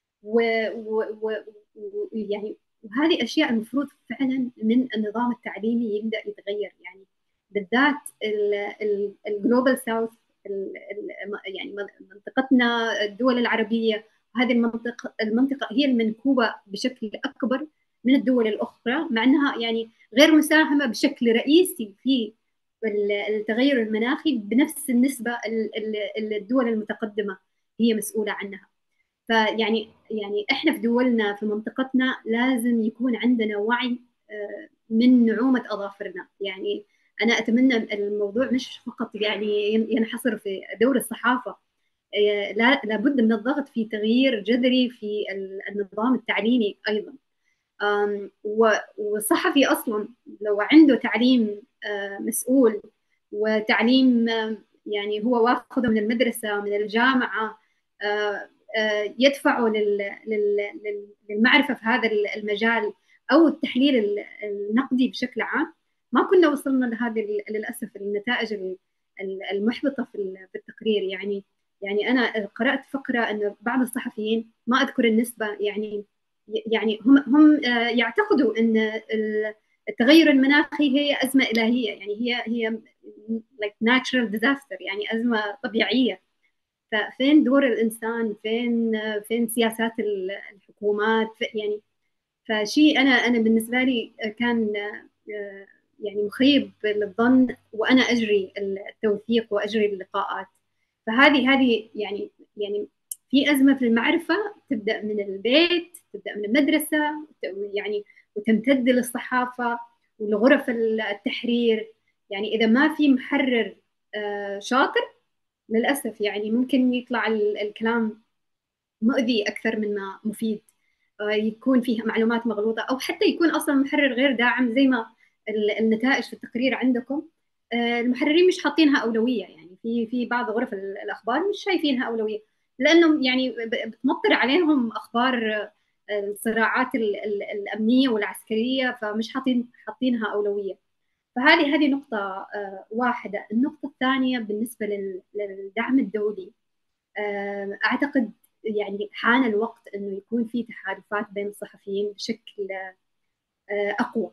[SPEAKER 3] ويعني وهذه اشياء المفروض فعلا من النظام التعليمي يبدا يتغير يعني، بالذات الجلوبال ساوث يعني منطقتنا الدول العربيه. هذه المنطقه المنطقه هي المنكوبه بشكل اكبر من الدول الاخرى، مع انها يعني غير مساهمه بشكل رئيسي في التغير المناخي بنفس النسبه اللي الدول المتقدمه هي مسؤوله عنها. فيعني يعني احنا في دولنا في منطقتنا لازم يكون عندنا وعي آه، من نعومة أظافرنا. يعني أنا أتمنى الموضوع مش فقط يعني ينحصر في دور الصحافة، آه، لا لابد من الضغط في تغيير جذري في النظام التعليمي أيضا. أم، و- والصحفي أصلا لو عنده تعليم آه، مسؤول وتعليم آم، يعني هو واخده من المدرسة من الجامعة، آه، آه، يدفعه لل- لل- لل- للمعرفة في هذا المجال أو التحليل ال- النقدي بشكل عام، ما كنا وصلنا لهذه ال- للأسف النتائج ال- ال- المحبطة في ال- في التقرير. يعني يعني أنا قرأت فقرة أن بعض الصحفيين، ما أذكر النسبة، يعني يعني هم هم آه، يعتقدوا ان ال- التغير المناخي هي ازمه الهيه، يعني هي هي like natural disaster، يعني ازمه طبيعيه. ففين دور الانسان؟ فين آه، فين سياسات ال- الحكومات؟ ف- يعني فشيء انا انا بالنسبه لي كان آه، يعني مخيب للظن، وانا اجري التوثيق واجري اللقاءات. فهذه هذه يعني يعني في ازمه في المعرفه، تبدا من البيت، تبدا من المدرسه، يعني وتمتد للصحافه ولغرف التحرير. يعني اذا ما في محرر آه، شاطر، للاسف يعني ممكن يطلع ال- الكلام مؤذي أكثر من ما مفيد. آه، يكون فيه معلومات مغلوطة، أو حتى يكون أصلا المحرر غير داعم، زي ما ال- النتائج في التقرير عندكم. آه، المحررين مش حاطينها أولوية، يعني في في بعض غرف ال- الأخبار مش شايفينها أولوية، لأنهم يعني ب- بتمطر عليهم أخبار آه، الصراعات ال- ال- الأمنية والعسكرية، فمش حاطين حاطينها أولوية. فهذه هذه نقطة آه، واحدة. النقطة الثانية بالنسبة لل- للدعم الدولي، آه، أعتقد يعني حان الوقت أنه يكون في تحالفات بين الصحفيين بشكل آه، أقوى.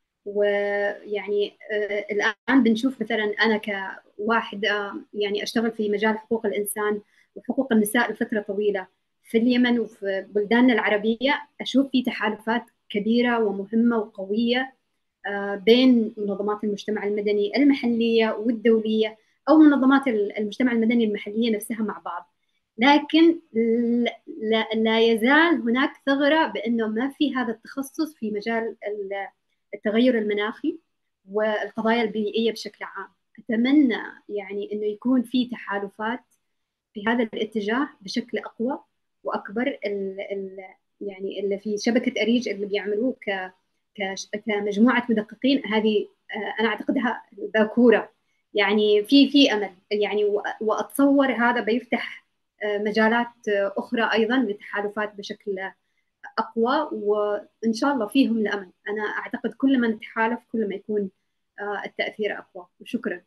[SPEAKER 3] ويعني آه، الآن بنشوف مثلا، أنا كواحدة يعني أشتغل في مجال حقوق الإنسان وحقوق النساء لفترة طويلة في اليمن وفي بلداننا العربية، أشوف في تحالفات كبيرة ومهمة وقوية آه، بين منظمات المجتمع المدني المحلية والدولية، أو منظمات المجتمع المدني المحلية نفسها مع بعض. لكن لا, لا يزال هناك ثغرة بأنه ما في هذا التخصص في مجال التغير المناخي والقضايا البيئية بشكل عام. أتمنى يعني أنه يكون في تحالفات في هذا الاتجاه بشكل أقوى وأكبر. ال ال يعني اللي في شبكة أريج اللي بيعملوه ك كمجموعة مدققين، هذه آه، أنا أعتقدها باكورة. يعني في في أمل، يعني وأتصور هذا بيفتح آه، مجالات آه، أخرى أيضا للتحالفات بشكل أقوى، وإن شاء الله فيهم الأمل. أنا أعتقد كل ما نتحالف كل ما يكون آه، التأثير أقوى. وشكرا.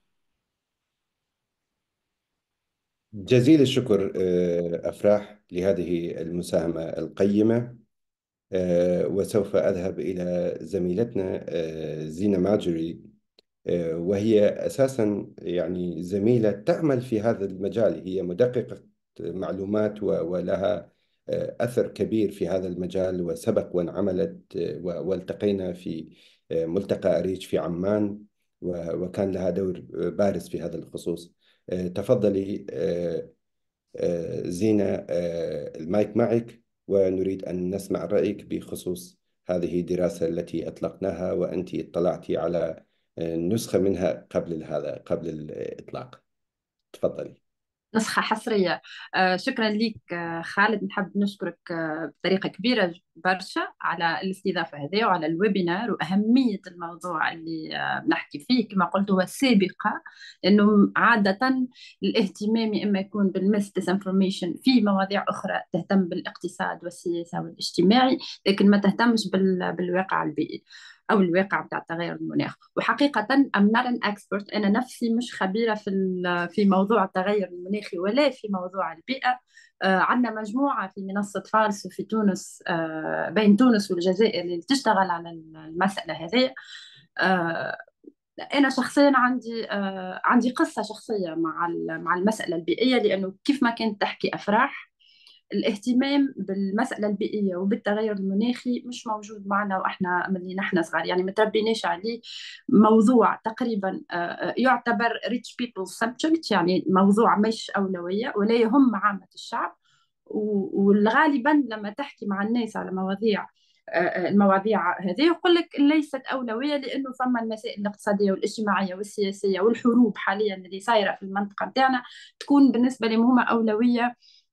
[SPEAKER 1] جزيل الشكر آه، أفراح لهذه المساهمة القيمة. آه، وسوف أذهب إلى زميلتنا آه، زينة ماجري، آه، وهي أساسا يعني زميلة تعمل في هذا المجال. هي مدققة معلومات و- ولها آه، أثر كبير في هذا المجال، وسبق وأن عملت آه، و- والتقينا في آه، ملتقى أريج في عمان، و- وكان لها دور آه، بارز في هذا الخصوص. آه، تفضلي آه، آه، زينة، آه، المايك معك، ونريد أن نسمع رأيك بخصوص هذه الدراسة التي أطلقناها، وأنت اطلعتي على آه، نسخة منها قبل هذا قبل الإطلاق. تفضلي.
[SPEAKER 4] نسخة حصرية. آه، شكرا لك آه، خالد. نحب نشكرك آه، بطريقة كبيرة برشا على الاستضافة هذه وعلى الويبينار وأهمية الموضوع اللي آه، بنحكي فيه. كما قلت هو سابقة، لأنه عادة الاهتمام إما يكون بالمس ديسانفورميشن في مواضيع أخرى تهتم بالاقتصاد والسياسة والاجتماعي، لكن ما تهتمش بال- بالواقع البيئي أو الواقع بتاع تغير المناخ. وحقيقة I'm not an expert، أنا نفسي مش خبيرة في ال- في موضوع التغير المناخي ولا في موضوع البيئة. آه، عندنا مجموعة في منصة فارس وفي تونس، آه، بين تونس والجزائر، اللي تشتغل على المسألة هذه. آه، أنا شخصيا عندي آه، عندي قصة شخصية مع ال- مع المسألة البيئية، لأنه كيف ما كانت تحكي أفراح، الاهتمام بالمسألة البيئية وبالتغير المناخي مش موجود معنا وإحنا من نحن صغار، يعني ما تربيناش عليه. موضوع تقريبا آه، آه، يعتبر rich people subject، يعني موضوع مش أولوية ولا يهم عامة الشعب. و- والغالبا لما تحكي مع الناس على مواضيع آه، آه، المواضيع هذه يقول لك ليست أولوية، لأنه فما المسائل الاقتصادية والاجتماعية والسياسية والحروب حاليا اللي صايرة في المنطقة بتاعنا تكون بالنسبة لهم هما أولوية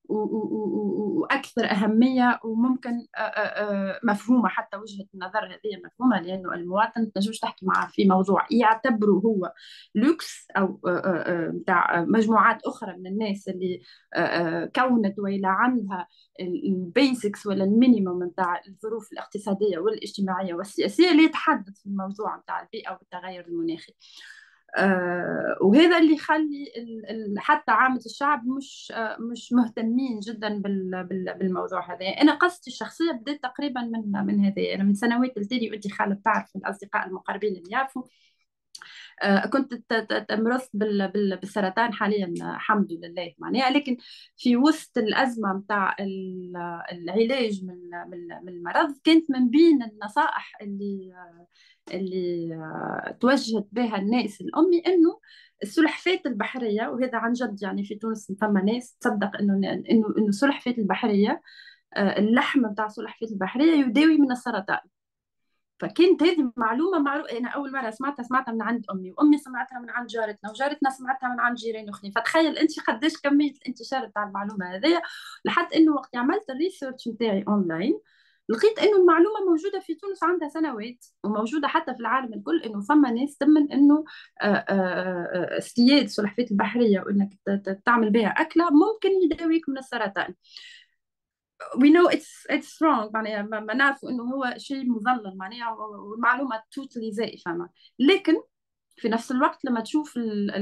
[SPEAKER 4] وأكثر أهمية، وممكن مفهومة حتى وجهة النظر هذه مفهومة، لأنه المواطن تنجمش تحكي معه في موضوع يعتبره هو لوكس أو متاع مجموعات أخرى من الناس اللي كونت وإلى عندها البيسكس ولا المينيموم متاع الظروف الاقتصادية والاجتماعية والسياسية اللي يتحدث في الموضوع متاع البيئة والتغير المناخي. آه وهذا اللي يخلي حتى عامة الشعب مش آه مش مهتمين جدا بالموضوع هذا. أنا قصتي الشخصية بدأت تقريبا من من هذه. أنا من سنوات التالي وأنت خالد تعرف الأصدقاء المقربين اللي يعرفوا آه كنت تمرض بالسرطان حاليا الحمد لله معناها، لكن في وسط الأزمة متاع العلاج من من المرض كانت من بين النصائح اللي آه اللي توجهت بها الناس الأمي إنه السلحفاة البحرية، وهذا عن جد يعني في تونس فما ناس تصدق إنه إنه إنه السلحفاة البحرية اللحم بتاع السلحفاة البحرية يداوي من السرطان. فكانت هذه معلومة معروفة، أنا أول مرة سمعتها سمعتها من عند أمي، وأمي سمعتها من عند جارتنا، وجارتنا سمعتها من عند جيران أخرين. فتخيل أنت قديش كمية الانتشار بتاع المعلومة هذه، لحتى إنه وقت عملت الريسيرش بتاعي أونلاين لقيت انه المعلومه موجوده في تونس عندها سنوات، وموجوده حتى في العالم الكل، انه فما ناس تمن انه اصطياد السلحفاة البحريه وانك تعمل بها اكله ممكن يداويك من السرطان. we know it's it's wrong معناها ما نعرفوا انه هو شيء مضلل معناها، والمعلومه توتالي زائفه. لكن في نفس الوقت لما تشوف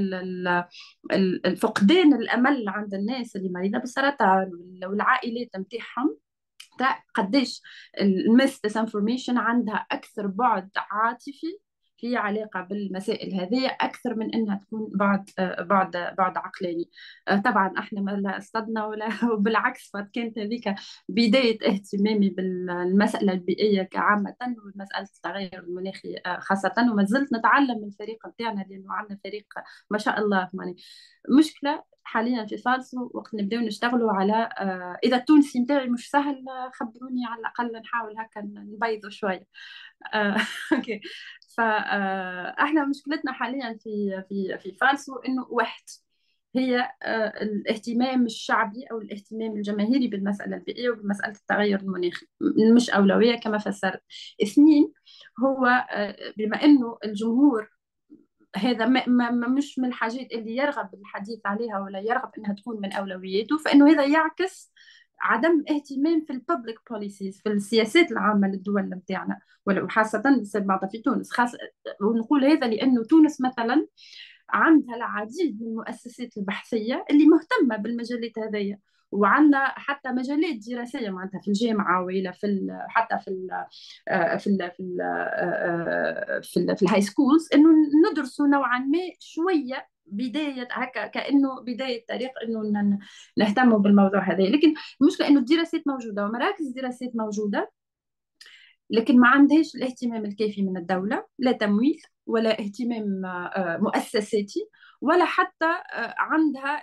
[SPEAKER 4] الفقدان الامل عند الناس اللي مريضه بالسرطان والعائلات نتاعهم، قديش المس ديسانفورميشن عندها أكثر بعد عاطفي في علاقة بالمسائل هذه أكثر من أنها تكون بعد بعد بعد عقلاني. طبعا احنا ما لا استدنا ولا بالعكس، فكانت هذيك بداية اهتمامي بالمسألة البيئية كعامة ومسألة التغير المناخي خاصة، وما زلت نتعلم من الفريق بتاعنا لأنه عندنا فريق ما شاء الله. يعني مشكلة حاليا في فالسو وقت نبداو نشتغلوا على آه اذا التونسي نتاعي مش سهل خبروني على الاقل نحاول هكا نبيضوا شويه. آه اوكي. فاحنا آه مشكلتنا حاليا في في في فالسو انه واحد هي آه الاهتمام الشعبي او الاهتمام الجماهيري بالمساله البيئيه وبمساله التغير المناخي مش اولويه كما فسرت. اثنين هو آه بما انه الجمهور هذا ما ما مش من الحاجات اللي يرغب بالحديث عليها ولا يرغب انها تكون من اولوياته، فانه هذا يعكس عدم اهتمام في الببليك بوليسيز في السياسات العامه للدول نتاعنا وخاصه بعضها في تونس. خاصه ونقول هذا لانه تونس مثلا عندها العديد من المؤسسات البحثيه اللي مهتمه بالمجالات هذية، وعندنا حتى مجالات دراسيه معناتها في الجامعه ولا في حتى في ال في ال في ال في, ال في الهاي سكولز انه ندرسوا نوعا ما شويه بدايه هكا كانه بدايه طريق انه نهتموا بالموضوع هذا. لكن المشكله انه الدراسات موجوده ومراكز الدراسات موجوده، لكن ما عندهاش الاهتمام الكافي من الدوله، لا تمويل ولا اهتمام مؤسساتي، ولا حتى عندها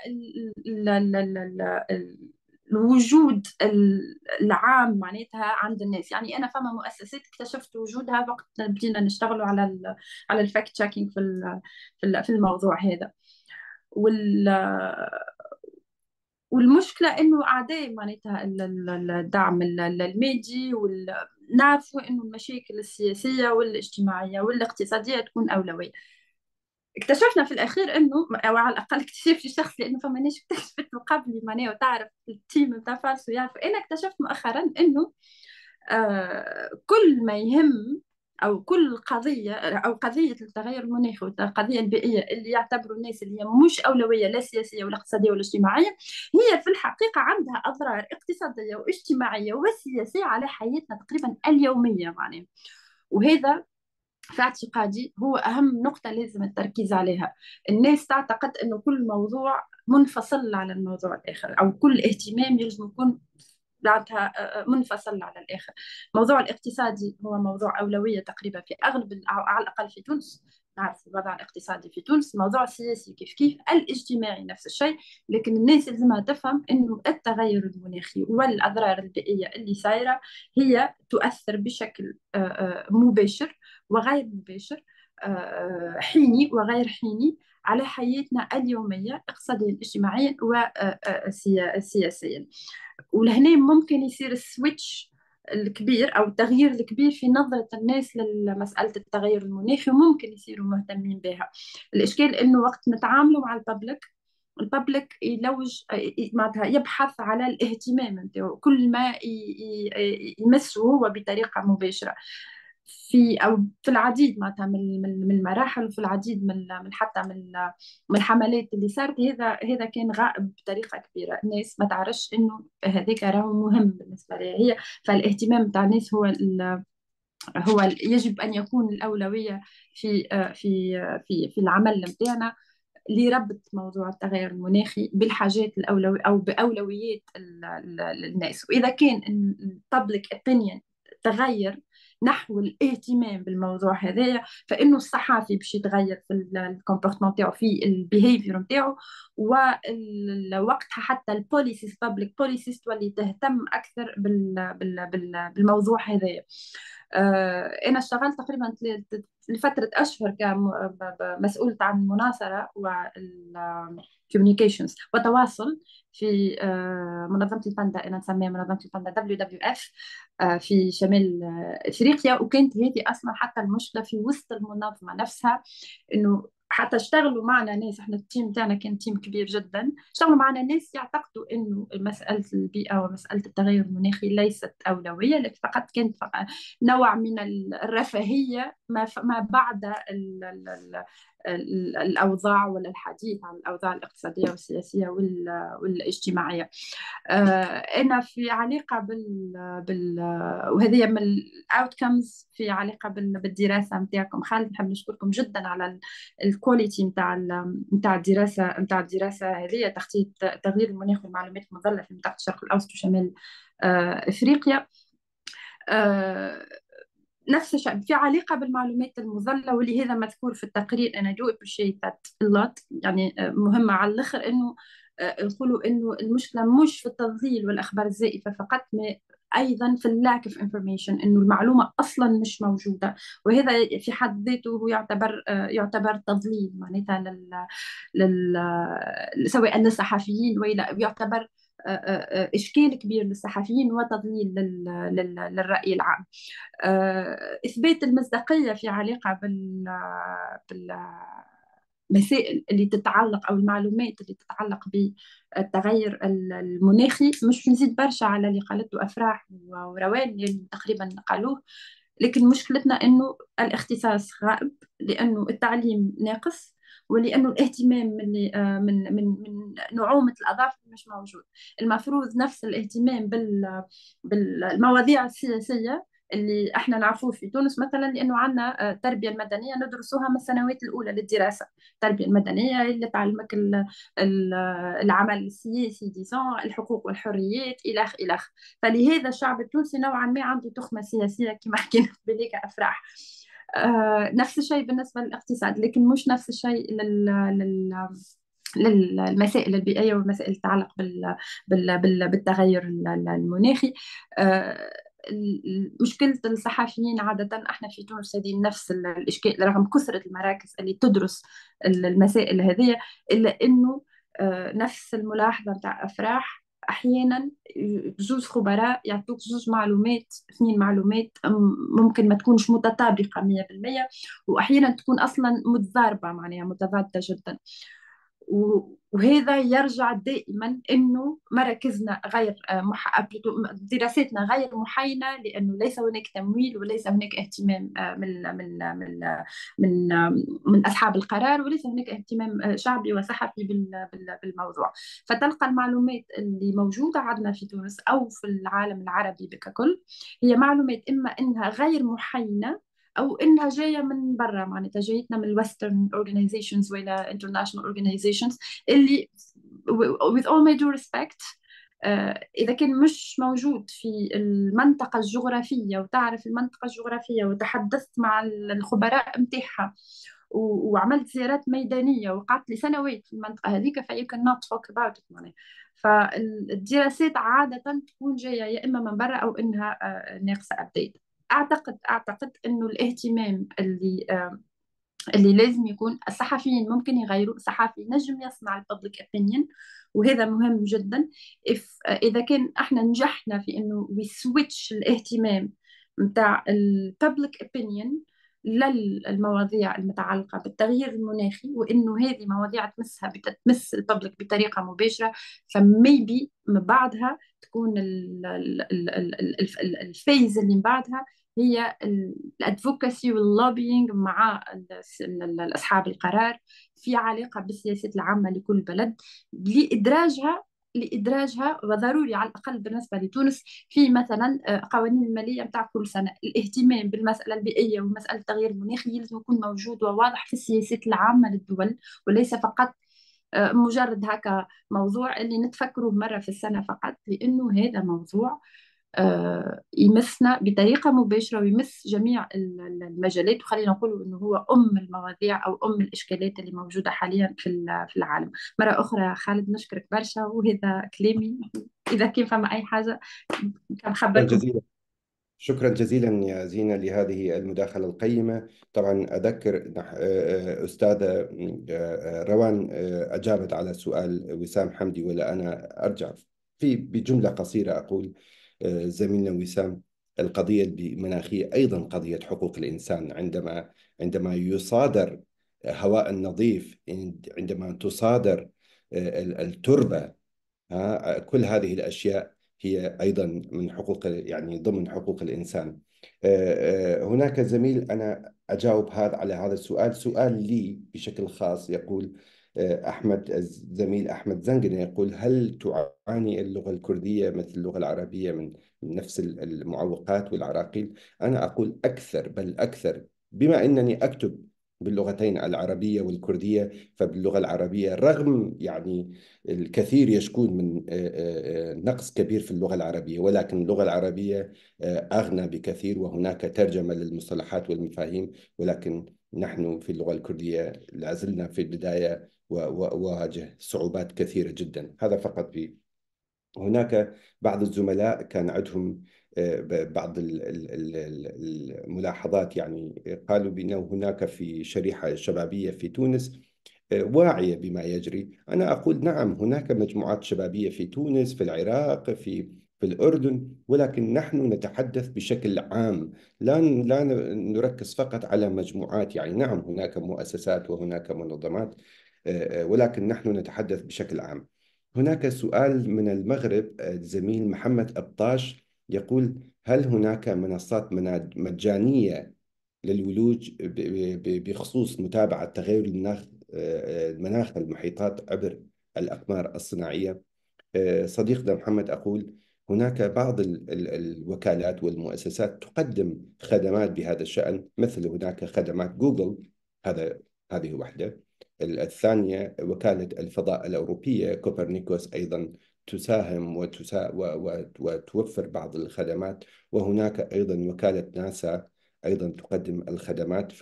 [SPEAKER 4] الوجود العام معناتها عند الناس. يعني انا فما مؤسسات اكتشفت وجودها وقت بدينا نشتغلوا على على الفاكت تشيكينج في في الموضوع هذا. وال والمشكله انه اعداء معناتها الدعم المادي نعرفوا انه المشاكل السياسيه والاجتماعيه والاقتصاديه تكون اولويه. اكتشفنا في الاخير انه، او على الاقل اكتشفت الشخص لانه فما ناس اكتشفت قبلي معناه وتعرف التيم بتاع فالسو يعرف، انا اكتشفت مؤخرا انه آه كل ما يهم او كل قضيه او قضيه التغير المناخي والقضيه البيئيه اللي يعتبروا الناس اللي هي مش اولويه لا سياسيه ولا اقتصاديه ولا اجتماعيه، هي في الحقيقه عندها اضرار اقتصاديه واجتماعيه وسياسيه على حياتنا تقريبا اليوميه معناه. وهذا في اعتقادي هو أهم نقطة لازم التركيز عليها. الناس تعتقد أنه كل موضوع منفصل عن الموضوع الآخر، أو كل اهتمام يجب يكون بعدها منفصل على الآخر. الموضوع الاقتصادي هو موضوع أولوية تقريبا في أغلب، على الأقل في تونس نعرف الوضع الاقتصادي في تونس. الموضوع السياسي كيف كيف، الاجتماعي نفس الشيء. لكن الناس لازمها تفهم أنه التغير المناخي والأضرار البيئية اللي صايرة هي تؤثر بشكل مباشر وغير مباشر آه، حيني وغير حيني على حياتنا اليومية اقتصاديا اجتماعيا وسياسيا. ولهنا ممكن يصير السويتش الكبير أو التغيير الكبير في نظرة الناس لمسألة التغير المناخي، وممكن يصيروا مهتمين بها. الإشكال إنه وقت نتعاملوا مع الببليك، الببليك يلوج معناتها يبحث على الاهتمام نتاعو، كل ما يمسه هو بطريقة مباشرة في او في العديد معناتها من من المراحل، وفي العديد من من حتى من من الحملات اللي صارت. هذا هذا كان غائب بطريقه كبيره، الناس ما تعرفش انه هذاك راهو مهم بالنسبه لها هي. فالاهتمام تاع الناس هو هو يجب ان يكون الاولويه في في في في العمل نتاعنا لربط موضوع التغير المناخي بالحاجات الأولوية أو بأولويات الناس. وإذا كان الببليك opinion تغير نحو الاهتمام بالموضوع هذايا، فإنه الصحافي باش يتغير في الكومبورتمون تاعو، في البيهيفير نتاعو، ووقتها حتى البوليسيس بابليك بوليسيس تولي تهتم أكثر بال بال بال بالموضوع هذايا. آه، أنا اشتغلت تقريبا لفترة أشهر كمسؤولة عن المناصرة والكوميونيكيشنز والتواصل في آه، منظمة الباندا. أنا نسميها منظمة الباندا دبليو دبليو إف في شمال أفريقيا. وكانت هذه أصلا حتى المشكلة في وسط المنظمة نفسها، إنه حتى اشتغلوا معنا ناس، احنا التيم تاعنا كان تيم كبير جدا، اشتغلوا معنا ناس يعتقدوا انه مساله البيئه ومساله التغير المناخي ليست اولويه، لكن فقط كانت فقط نوع من الرفاهيه ما ما بعد ال ال ال ال الأوضاع، ولا الحديث عن الأوضاع الاقتصادية والسياسية والاجتماعية. أنا في علاقة بال, بال... وهذه من الأوتكمز في علاقة بال... بالدراسة متاعكم. خالد، نحب نشكركم جدا على الكواليتي متاع متاع الدراسة متاع الدراسة هذه، تخطيط تغيير المناخ والمعلومات المظلة في منطقة الشرق الأوسط وشمال أفريقيا. نفس الشيء في علاقة بالمعلومات المظلة، واللي هذا مذكور في التقرير. أنا do appreciate that a lot. يعني مهمة على الآخر إنه نقولوا إنه المشكلة مش في التضليل والأخبار الزائفة فقط، ما أيضا في اللاك اوف انفورميشن، إنه المعلومة أصلا مش موجودة، وهذا في حد ذاته هو يعتبر يعتبر تضليل معناتها لل, لل... سواء للصحفيين ولا يعتبر إشكال كبير للصحفيين وتضليل لل... لل... للرأي العام. إثبات المصداقية في علاقة بال... بالمسائل اللي تتعلق أو المعلومات اللي تتعلق بالتغير المناخي. مش نزيد برشا على اللي قالته أفراح وروان اللي تقريبا قالوه، لكن مشكلتنا أنه الاختصاص غائب، لأنه التعليم ناقص، ولأنه الاهتمام من من من من نعومة الأظافر مش موجود. المفروض نفس الاهتمام بال بالمواضيع السياسية اللي احنا نعرفوه في تونس مثلا، لانه عندنا التربيه المدنيه ندرسوها من السنوات الاولى للدراسه. التربيه المدنيه اللي تعلمك العمل السياسي، ديسون الحقوق والحريات الى الى. فلهذا الشعب التونسي نوعا ما عنده تخمه سياسيه كما حكينا بليك افراح. آه نفس الشيء بالنسبه للاقتصاد، لكن مش نفس الشيء لل, لل... للمسائل البيئيه والمسائل تتعلق بال... بال... بال... بالتغير المناخي. آه مشكلة الصحفيين عادة احنا في تونس هذه نفس الإشكال، رغم كثرة المراكز اللي تدرس المسائل هذه، إلا إنه نفس الملاحظة متاع أفراح. أحيانا جوز خبراء يعطوك جوز معلومات، اثنين معلومات ممكن ما تكونش متطابقة مية بالمية، وأحيانا تكون أصلا متضاربة معناها متضادة جدا. وهذا يرجع دائما انه مراكزنا غير مح... دراساتنا غير محاينه، لانه ليس هناك تمويل وليس هناك اهتمام من من من من من اصحاب القرار، وليس هناك اهتمام شعبي وصحفي بالموضوع. فتلقى المعلومات اللي موجوده عندنا في تونس او في العالم العربي ككل هي معلومات اما انها غير محاينه او انها جايه من برا، معناتها جايتنا من الويسترن اورجانيزيشنز ولا انترناشونال اورجانيزيشنز اللي with all my due respect آه اذا كان مش موجود في المنطقه الجغرافيه وتعرف المنطقه الجغرافيه وتحدثت مع الخبراء متاعها وعملت زيارات ميدانيه وقعدت لي سنوات في المنطقه هذيك، ف you cannot talk about it معناها. فالدراسات عاده تكون جايه يا اما من برا او انها آه ناقصه ابديت. أعتقد أعتقد إنه الاهتمام اللي اللي لازم يكون الصحفيين ممكن يغيروا. الصحفي نجم يصنع الببليك opinion، وهذا مهم جدا. if إذا كان احنا نجحنا في إنه we switch الاهتمام متاع الببليك opinion للمواضيع المتعلقة بالتغيير المناخي، وإنه هذه مواضيع تمسها بتمس الببليك بطريقة مباشرة، فميبي من بعدها تكون الفيز اللي من بعدها هي الادفوكاسي واللوبينج مع اصحاب القرار في علاقه بالسياسات العامه لكل بلد، لادراجها لإدراجها وضروري على الأقل بالنسبة لتونس في مثلا آه، قوانين المالية متاع كل سنة. الاهتمام بالمسألة البيئية ومسألة التغيير المناخي يلزم يكون موجود وواضح في السياسات العامة للدول، وليس فقط آه، مجرد هكا موضوع اللي نتفكره مرة في السنة فقط، لأنه هذا موضوع آه، يمسنا بطريقة مباشرة ويمس جميع ال- ال- المجالات، وخلينا نقول إنه هو أم المواضيع أو أم الإشكالات اللي موجودة حاليا في ال- في العالم. مرة أخرى خالد نشكرك برشا، وهذا كلامي. إذا كان فما أي حاجة كان
[SPEAKER 1] شكرا
[SPEAKER 4] خبركم.
[SPEAKER 1] جزيلا. شكرا جزيلا يا زينة لهذه المداخلة القيمة. طبعا أذكر نح- آه، آه، أستاذة آه، آه، روان آه، أجابت على سؤال وسام حمدي، ولا أنا أرجع في بجملة قصيرة أقول آه، زميلنا وسام، القضية المناخية أيضا قضية حقوق الإنسان. عندما عندما يصادر هواء نظيف، عندما تصادر آه، التربة، ها، كل هذه الأشياء هي أيضا من حقوق، يعني ضمن حقوق الإنسان. آه، آه، هناك زميل، أنا أجاوب هذا على هذا السؤال. سؤال لي بشكل خاص يقول آه، أحمد، الزميل أحمد زنقنة يقول: هل تعاني اللغة الكردية مثل اللغة العربية من من نفس المعوقات والعراقيل؟ أنا أقول أكثر، بل أكثر، بما أنني أكتب باللغتين العربية والكردية. فباللغة العربية رغم يعني الكثير يشكون من آه، آه، آه، نقص كبير في اللغة العربية، ولكن اللغة العربية آه، أغنى بكثير، وهناك ترجمة للمصطلحات والمفاهيم. ولكن نحن في اللغة الكردية لا زلنا في البداية، وأواجه صعوبات كثيرة جدا. هذا فقط. في هناك بعض الزملاء كان عندهم آه، ب- بعض ال- ال- ال- ال- الملاحظات، يعني قالوا بأنه هناك في شريحة شبابية في تونس آه، واعية بما يجري. أنا أقول نعم، هناك مجموعات شبابية في تونس، في العراق، في في الأردن، ولكن نحن نتحدث بشكل عام. لا ن- لا ن- نركز فقط على مجموعات. يعني نعم، هناك مؤسسات وهناك منظمات، آه، آه، ولكن نحن نتحدث بشكل عام. هناك سؤال من المغرب، الزميل محمد أبطاش يقول: هل هناك منصات منا- مجانية للولوج ب- ب- بخصوص متابعة تغير المناخ آه، مناخ المحيطات عبر الأقمار الصناعية؟ آه، صديقنا محمد، أقول هناك بعض ال- ال- الوكالات والمؤسسات تقدم خدمات بهذا الشأن، مثل هناك خدمات جوجل. هذا هذه واحدة. ال- الثانية وكالة الفضاء الأوروبية كوبرنيكوس أيضا تساهم وتسا و و وتوفر بعض الخدمات. وهناك أيضا وكالة ناسا أيضا تقدم الخدمات.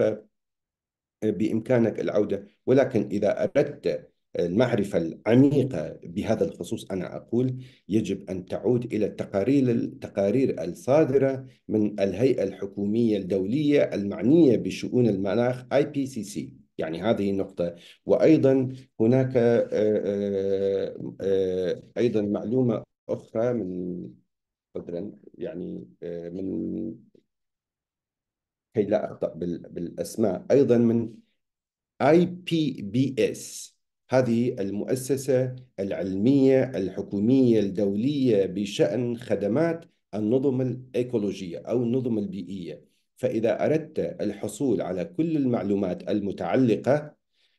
[SPEAKER 1] بإمكانك العودة، ولكن إذا أردت المعرفة العميقة بهذا الخصوص، أنا أقول يجب أن تعود إلى التقارير التقارير الصادرة من الهيئة الحكومية الدولية المعنية بشؤون المناخ آي بي سي سي. يعني هذه النقطة. وأيضا هناك آه، آه، آه، أيضا معلومة أخرى من عذرا، يعني آه، من كي لا أخطأ بال- بالأسماء، أيضا من آي بي بي إس. هذه المؤسسة العلمية الحكومية الدولية بشأن خدمات النظم الإيكولوجية أو النظم البيئية. فإذا أردت الحصول على كل المعلومات المتعلقة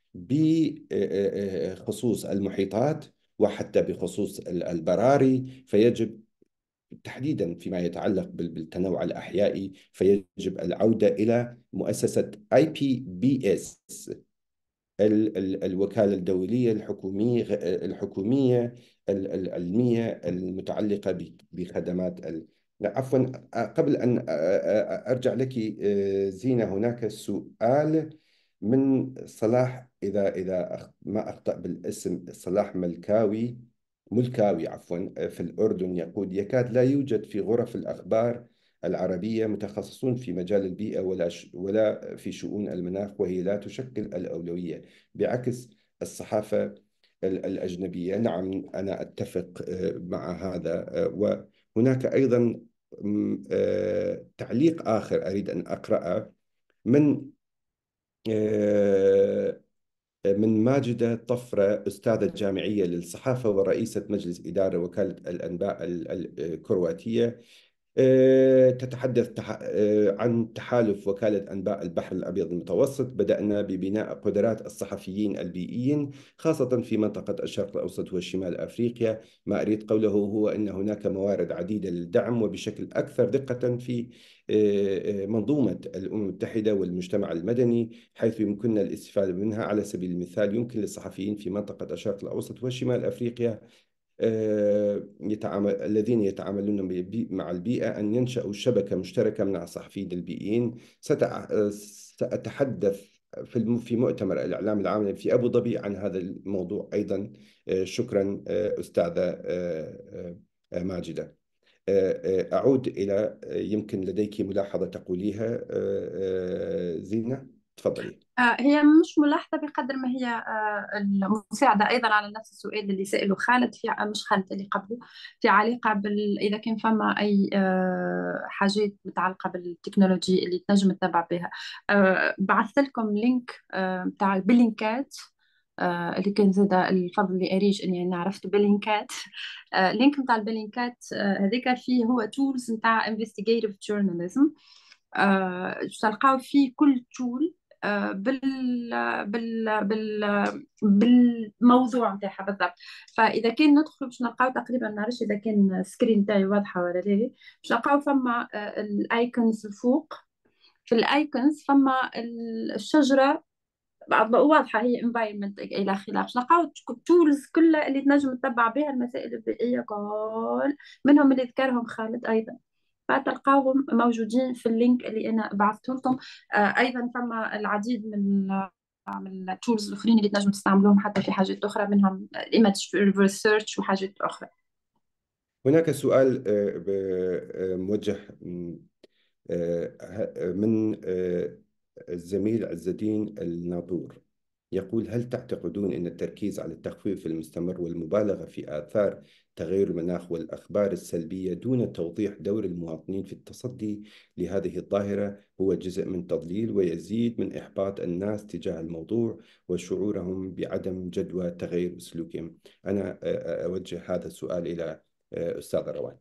[SPEAKER 1] بخصوص المحيطات وحتى بخصوص البراري، فيجب تحديدا فيما يتعلق بال- بالتنوع الأحيائي، فيجب العودة إلى مؤسسة آي بي بي إس، ال- ال- الوكالة الدولية الحكومية الحكومية ال- العلمية المتعلقة ب- بخدمات ال... لا، عفوا. قبل أن أرجع لك آه، زينة، هناك سؤال من صلاح، إذا إذا أخ- ما أخطأ بالاسم، صلاح ملكاوي ملكاوي عفوا، في الأردن، يقول: يكاد لا يوجد في غرف الأخبار العربية متخصصون في مجال البيئة ولا ولا في شؤون المناخ، وهي لا تشكل الأولوية بعكس الصحافة الأجنبية. نعم، أنا أتفق مع هذا. وهناك أيضا تعليق آخر أريد أن أقرأه من من ماجدة طفرة، أستاذة جامعية للصحافة ورئيسة مجلس إدارة وكالة الأنباء الكرواتية. تتحدث عن تحالف وكالة أنباء البحر الأبيض المتوسط. بدأنا ببناء قدرات الصحفيين البيئيين خاصة في منطقة الشرق الأوسط وشمال أفريقيا. ما أريد قوله هو أن هناك موارد عديدة للدعم وبشكل أكثر دقة في منظومة الأمم المتحدة والمجتمع المدني، حيث يمكننا الاستفادة منها. على سبيل المثال، يمكن للصحفيين في منطقة الشرق الأوسط وشمال أفريقيا يتعامل الذين يتعاملون مع البيئة أن ينشأوا شبكة مشتركة من الصحفيين البيئيين. سأتحدث في في مؤتمر الإعلام العام في أبو ظبي عن هذا الموضوع أيضا. شكرا أستاذة ماجدة. أعود إلى، يمكن لديك ملاحظة تقوليها زينة، تفضلي.
[SPEAKER 4] هي مش ملاحظة بقدر ما هي المساعدة أيضا على نفس السؤال اللي سأله خالد، في مش خالد اللي قبله، في علاقة بال إذا كان فما أي حاجات متعلقة بالتكنولوجي اللي تنجم تتبع بها. بعثت لكم لينك بتاع باللينكات اللي كان زاد الفضل اللي أريج إني أنا عرفت باللينكات. لينك متاع الباللينكات هذيك فيه هو تولز متاع investigative journalism. تلقاو فيه كل تول بال بال بال بالموضوع نتاعها بالضبط. فاذا كان ندخل باش نلقاو تقريبا، ما نعرفش اذا كان السكرين تاعي واضحه ولا لا، باش نلقاو فما الايكونز الفوق. في الايكونز فما الشجره واضحه، هي environment الى اخره. باش نلقاو التولز كلها اللي تنجم تتبع بها المسائل البيئيه كل منهم اللي ذكرهم خالد ايضا، فتلقاهم موجودين في اللينك اللي انا بعثته لكم. آه ايضا فما العديد من من التولز الاخرين اللي تنجموا تستعملوهم حتى في حاجات اخرى، منهم الايمج ريسيرش وحاجات اخرى.
[SPEAKER 1] هناك سؤال موجه من الزميل عز الدين الناظور، يقول: هل تعتقدون أن التركيز على التخفيف المستمر والمبالغة في آثار تغير المناخ والأخبار السلبية دون توضيح دور المواطنين في التصدي لهذه الظاهرة هو جزء من تضليل ويزيد من إحباط الناس تجاه الموضوع وشعورهم بعدم جدوى تغيير سلوكهم؟ أنا أوجه هذا السؤال إلى أستاذ روان.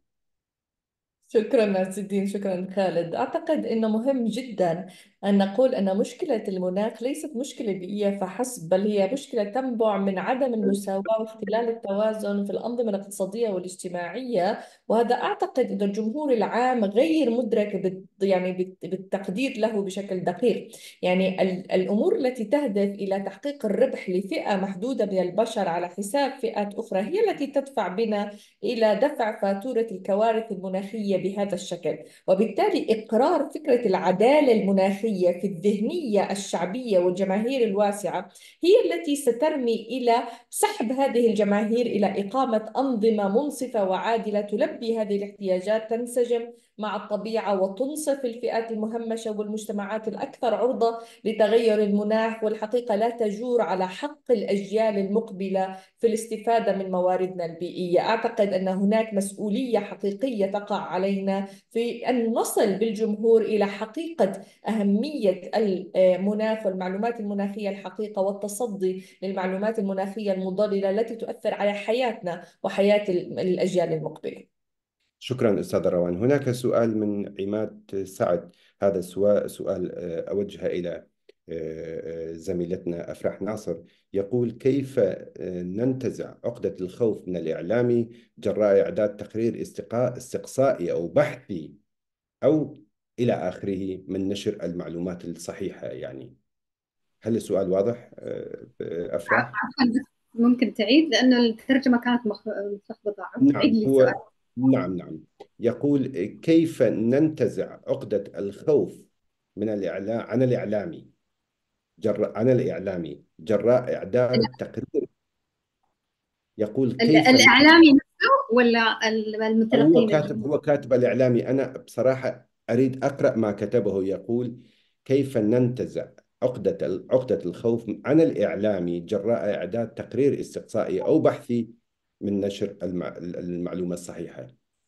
[SPEAKER 2] شكرا عز الدين، شكرا خالد. أعتقد أنه مهم جدا أن نقول أن مشكلة المناخ ليست مشكلة بيئية فحسب، بل هي مشكلة تنبع من عدم المساواة واختلال التوازن في الأنظمة الاقتصادية والاجتماعية. وهذا أعتقد أن الجمهور العام غير مدرك بال يعني بالتقدير له بشكل دقيق. يعني الأمور التي تهدف إلى تحقيق الربح لفئة محدودة من البشر على حساب فئات أخرى هي التي تدفع بنا إلى دفع فاتورة الكوارث المناخية بهذا الشكل. وبالتالي إقرار فكرة العدالة المناخية في الذهنية الشعبية والجماهير الواسعة هي التي سترمي إلى سحب هذه الجماهير إلى إقامة أنظمة منصفة وعادلة تلبي هذه الاحتياجات، تنسجم مع الطبيعة وتنصف الفئات المهمشة والمجتمعات الأكثر عرضة لتغير المناخ، والحقيقة لا تجور على حق الأجيال المقبلة في الاستفادة من مواردنا البيئية. أعتقد أن هناك مسؤولية حقيقية تقع علينا في أن نصل بالجمهور إلى حقيقة أهمية المناخ والمعلومات المناخية الحقيقة، والتصدي للمعلومات المناخية المضللة التي تؤثر على حياتنا وحياة الأجيال المقبلة.
[SPEAKER 1] شكرا أستاذ روان. هناك سؤال من عماد سعد، هذا سؤال أوجهه إلى زميلتنا أفراح ناصر. يقول: كيف ننتزع عقدة الخوف من الإعلامي جراء إعداد تقرير استقصائي أو بحثي أو إلى آخره من نشر المعلومات الصحيحة؟ يعني هل السؤال واضح أفراح؟
[SPEAKER 3] ممكن تعيد لأنه الترجمة كانت متلخبطة. عيد
[SPEAKER 1] نعم
[SPEAKER 3] لي
[SPEAKER 1] هو
[SPEAKER 3] السؤال.
[SPEAKER 1] نعم نعم يقول: كيف ننتزع عقدة الخوف من الإعلام عن الإعلامي جراء عن الإعلامي جراء إعداد تقرير. يقول كيف
[SPEAKER 3] الإعلامي نفسه ولا
[SPEAKER 1] هو
[SPEAKER 3] المتلقين؟
[SPEAKER 1] كاتب هو كاتب الإعلامي. أنا بصراحة أريد أقرأ ما كتبه. يقول: كيف ننتزع عقدة عقدة الخوف عن الإعلامي جراء إعداد تقرير استقصائي أو بحثي من نشر المع... المعلومة الصحيحة.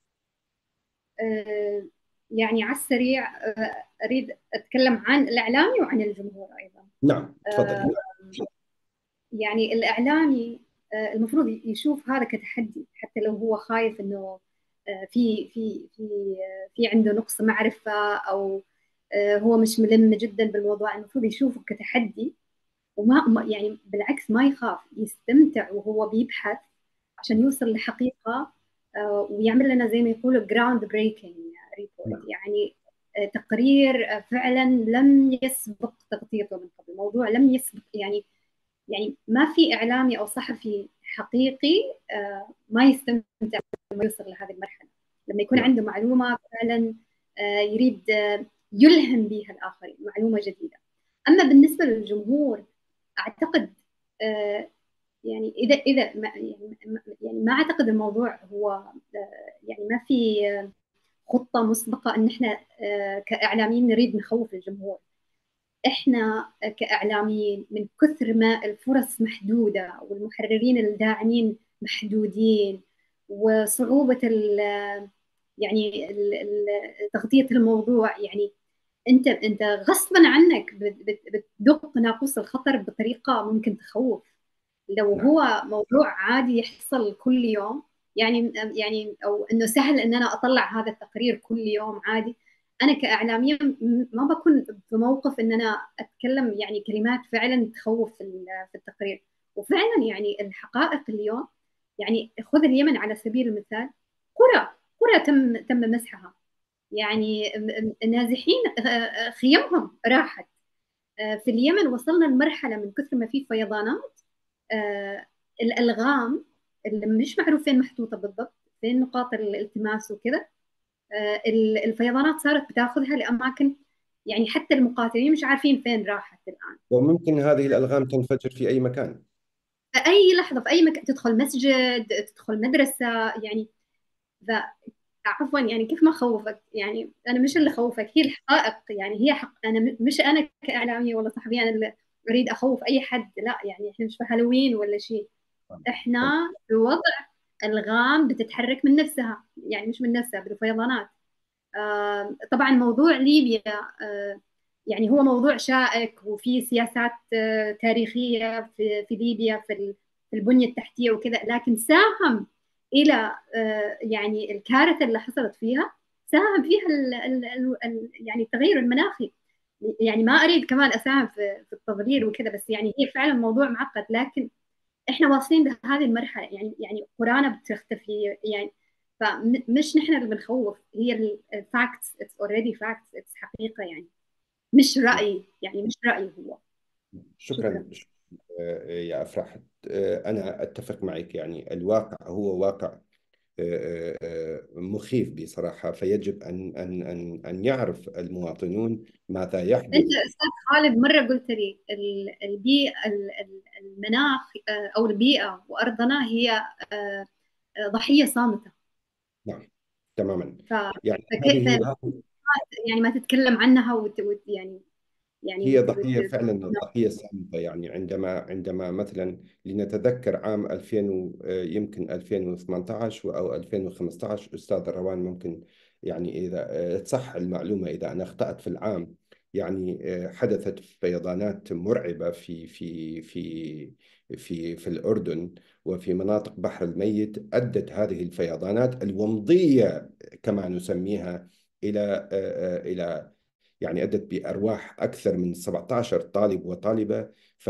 [SPEAKER 3] آه، يعني على السريع، آه، أريد أتكلم عن الإعلامي وعن الجمهور أيضا.
[SPEAKER 1] نعم،
[SPEAKER 3] آه،
[SPEAKER 1] تفضلي.
[SPEAKER 3] يعني الإعلامي آه، المفروض يشوف هذا كتحدي، حتى لو هو خايف إنه آه، في في في آه، في عنده نقص معرفة، أو آه، هو مش ملم جدا بالموضوع. المفروض يشوفه كتحدي، وما ما- يعني بالعكس ما يخاف، يستمتع وهو بيبحث عشان يوصل لحقيقة، آه، ويعمل لنا زي ما يقولوا جراوند بريكنج ريبورت،
[SPEAKER 1] نعم.
[SPEAKER 3] يعني آه، تقرير آه، فعلا لم يسبق تغطيته من قبل، موضوع لم يسبق. يعني يعني ما في إعلامي أو صحفي حقيقي آه، ما يستمتع لما يوصل لهذه المرحلة، لما يكون
[SPEAKER 1] نعم.
[SPEAKER 3] عنده معلومة فعلا آه، يريد آه، يلهم بها الآخرين، معلومة جديدة. أما بالنسبة للجمهور، أعتقد آه، يعني إذا إذا ما يعني ما يعني ما أعتقد الموضوع هو آه، يعني ما في آه، خطة مسبقة إن إحنا آه، كإعلاميين نريد نخوف الجمهور. احنا كاعلاميين من كثر ما الفرص محدوده والمحررين الداعمين محدودين، وصعوبه ال يعني ال- ال- تغطيه الموضوع، يعني انت انت غصبا عنك بت- بت- بتدق ناقوس الخطر بطريقه ممكن تخوف. لو
[SPEAKER 1] نعم.
[SPEAKER 3] هو موضوع عادي يحصل كل يوم، يعني يعني او انه سهل ان انا اطلع هذا التقرير كل يوم عادي، انا كاعلاميه م- ما بكون في موقف ان انا اتكلم يعني كلمات فعلا تخوف في ال- في التقرير. وفعلا يعني الحقائق اليوم، يعني خذ اليمن على سبيل المثال، قرى قرى تم تم مسحها، يعني م- م- نازحين آه، خيمهم راحت. آه، في اليمن وصلنا لمرحله من كثر ما في فيضانات، آه، الألغام اللي مش معروف فين محطوطة بالضبط، فين نقاط الالتماس وكذا، آه، ال- الفيضانات صارت بتاخذها لأماكن، يعني حتى المقاتلين مش عارفين فين راحت الآن.
[SPEAKER 1] وممكن هذه الألغام تنفجر في أي مكان.
[SPEAKER 3] في أي لحظة، في أي مكان، تدخل مسجد، تدخل مدرسة، يعني ف عفوا، يعني كيف ما خوفك؟ يعني انا مش اللي خوفك، هي الحقائق، يعني هي حق. انا م- مش انا كاعلاميه ولا صحفيه انا اللي اريد اخوف اي حد، لا، يعني احنا مش في هالوين ولا شيء، احنا في وضع الغام بتتحرك من نفسها، يعني مش من نفسها، بالفيضانات. آه، طبعا موضوع ليبيا آه، يعني هو موضوع شائك، وفي سياسات آه، تاريخية في في ليبيا، في ال- في البنية التحتية وكذا، لكن ساهم إلى آه، يعني الكارثة اللي حصلت فيها، ساهم فيها ال ال ال ال يعني التغير المناخي. يعني ما أريد كمان أساهم في في التضليل وكذا، بس يعني هي فعلا موضوع معقد، لكن احنا واصلين لهذه المرحله، يعني يعني قرانا بتختفي يعني. فمش نحن اللي بنخوف، هي الفاكتس، اتس اوريدي فاكتس، اتس حقيقه يعني، مش راي، يعني مش راي هو. شكرا.
[SPEAKER 1] شكرا. آه، يا أفرح، آه، أنا أتفق معك. يعني الواقع هو واقع آه، آه، مخيف بصراحة، فيجب أن أن أن أن يعرف المواطنون ماذا
[SPEAKER 3] انت
[SPEAKER 1] يحدث.
[SPEAKER 3] استاذ خالد مره قلت لي ال- البيئه، ال- ال- المناخ آه، او البيئه وارضنا هي آه، آه، ضحيه صامته.
[SPEAKER 1] نعم، تماما.
[SPEAKER 3] ف
[SPEAKER 1] يعني
[SPEAKER 3] فكيف
[SPEAKER 1] هذه
[SPEAKER 3] يعني ما تتكلم عنها وت... وت... يعني يعني
[SPEAKER 1] هي
[SPEAKER 3] وت...
[SPEAKER 1] ضحية،
[SPEAKER 3] وت...
[SPEAKER 1] فعلا ضحية سامة. يعني عندما عندما مثلا لنتذكر عام ألفين و- آه، يمكن ألفين وثمانية عشر أو ألفين وخمسة عشر، أستاذ روان ممكن يعني إذا آه، تصح المعلومة إذا أنا أخطأت في العام. يعني آه، حدثت فيضانات مرعبة في في في في في الأردن وفي مناطق بحر الميت. أدت هذه الفيضانات الومضية كما نسميها إلى آه، آه، إلى يعني أدت بأرواح أكثر من سبعة عشر طالب وطالبة.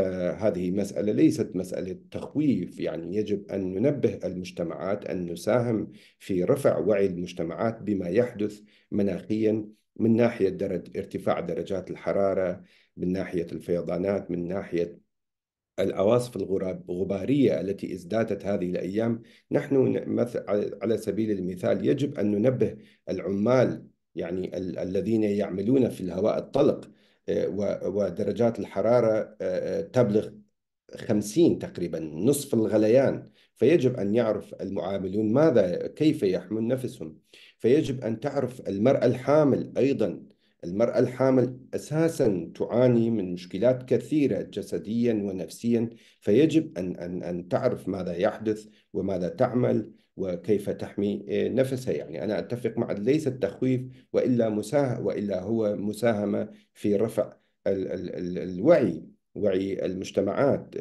[SPEAKER 1] فهذه مسألة ليست مسألة تخويف. يعني يجب أن ننبه المجتمعات، أن نساهم في رفع وعي المجتمعات بما يحدث مناخيا، من ناحية درجة ارتفاع درجات الحرارة، من ناحية الفيضانات، من ناحية العواصف الغراب- الغبارية التي ازدادت هذه الأيام. نحن ن- مث- على على سبيل المثال يجب أن ننبه العمال، يعني ال الذين يعملون في الهواء الطلق، آه، و- ودرجات الحرارة آه، آه، تبلغ خمسين تقريبا، نصف الغليان. فيجب أن يعرف المعاملون ماذا كيف يحمون نفسهم. فيجب أن تعرف المرأة الحامل أيضا. المرأة الحامل أساسا تعاني من مشكلات كثيرة جسديا ونفسيا، فيجب أن أن أن تعرف ماذا يحدث وماذا تعمل وكيف تحمي نفسها. يعني أنا أتفق مع ليس التخويف، وإلا مساه وإلا هو مساهمة في رفع ال ال ال الوعي، وعي المجتمعات.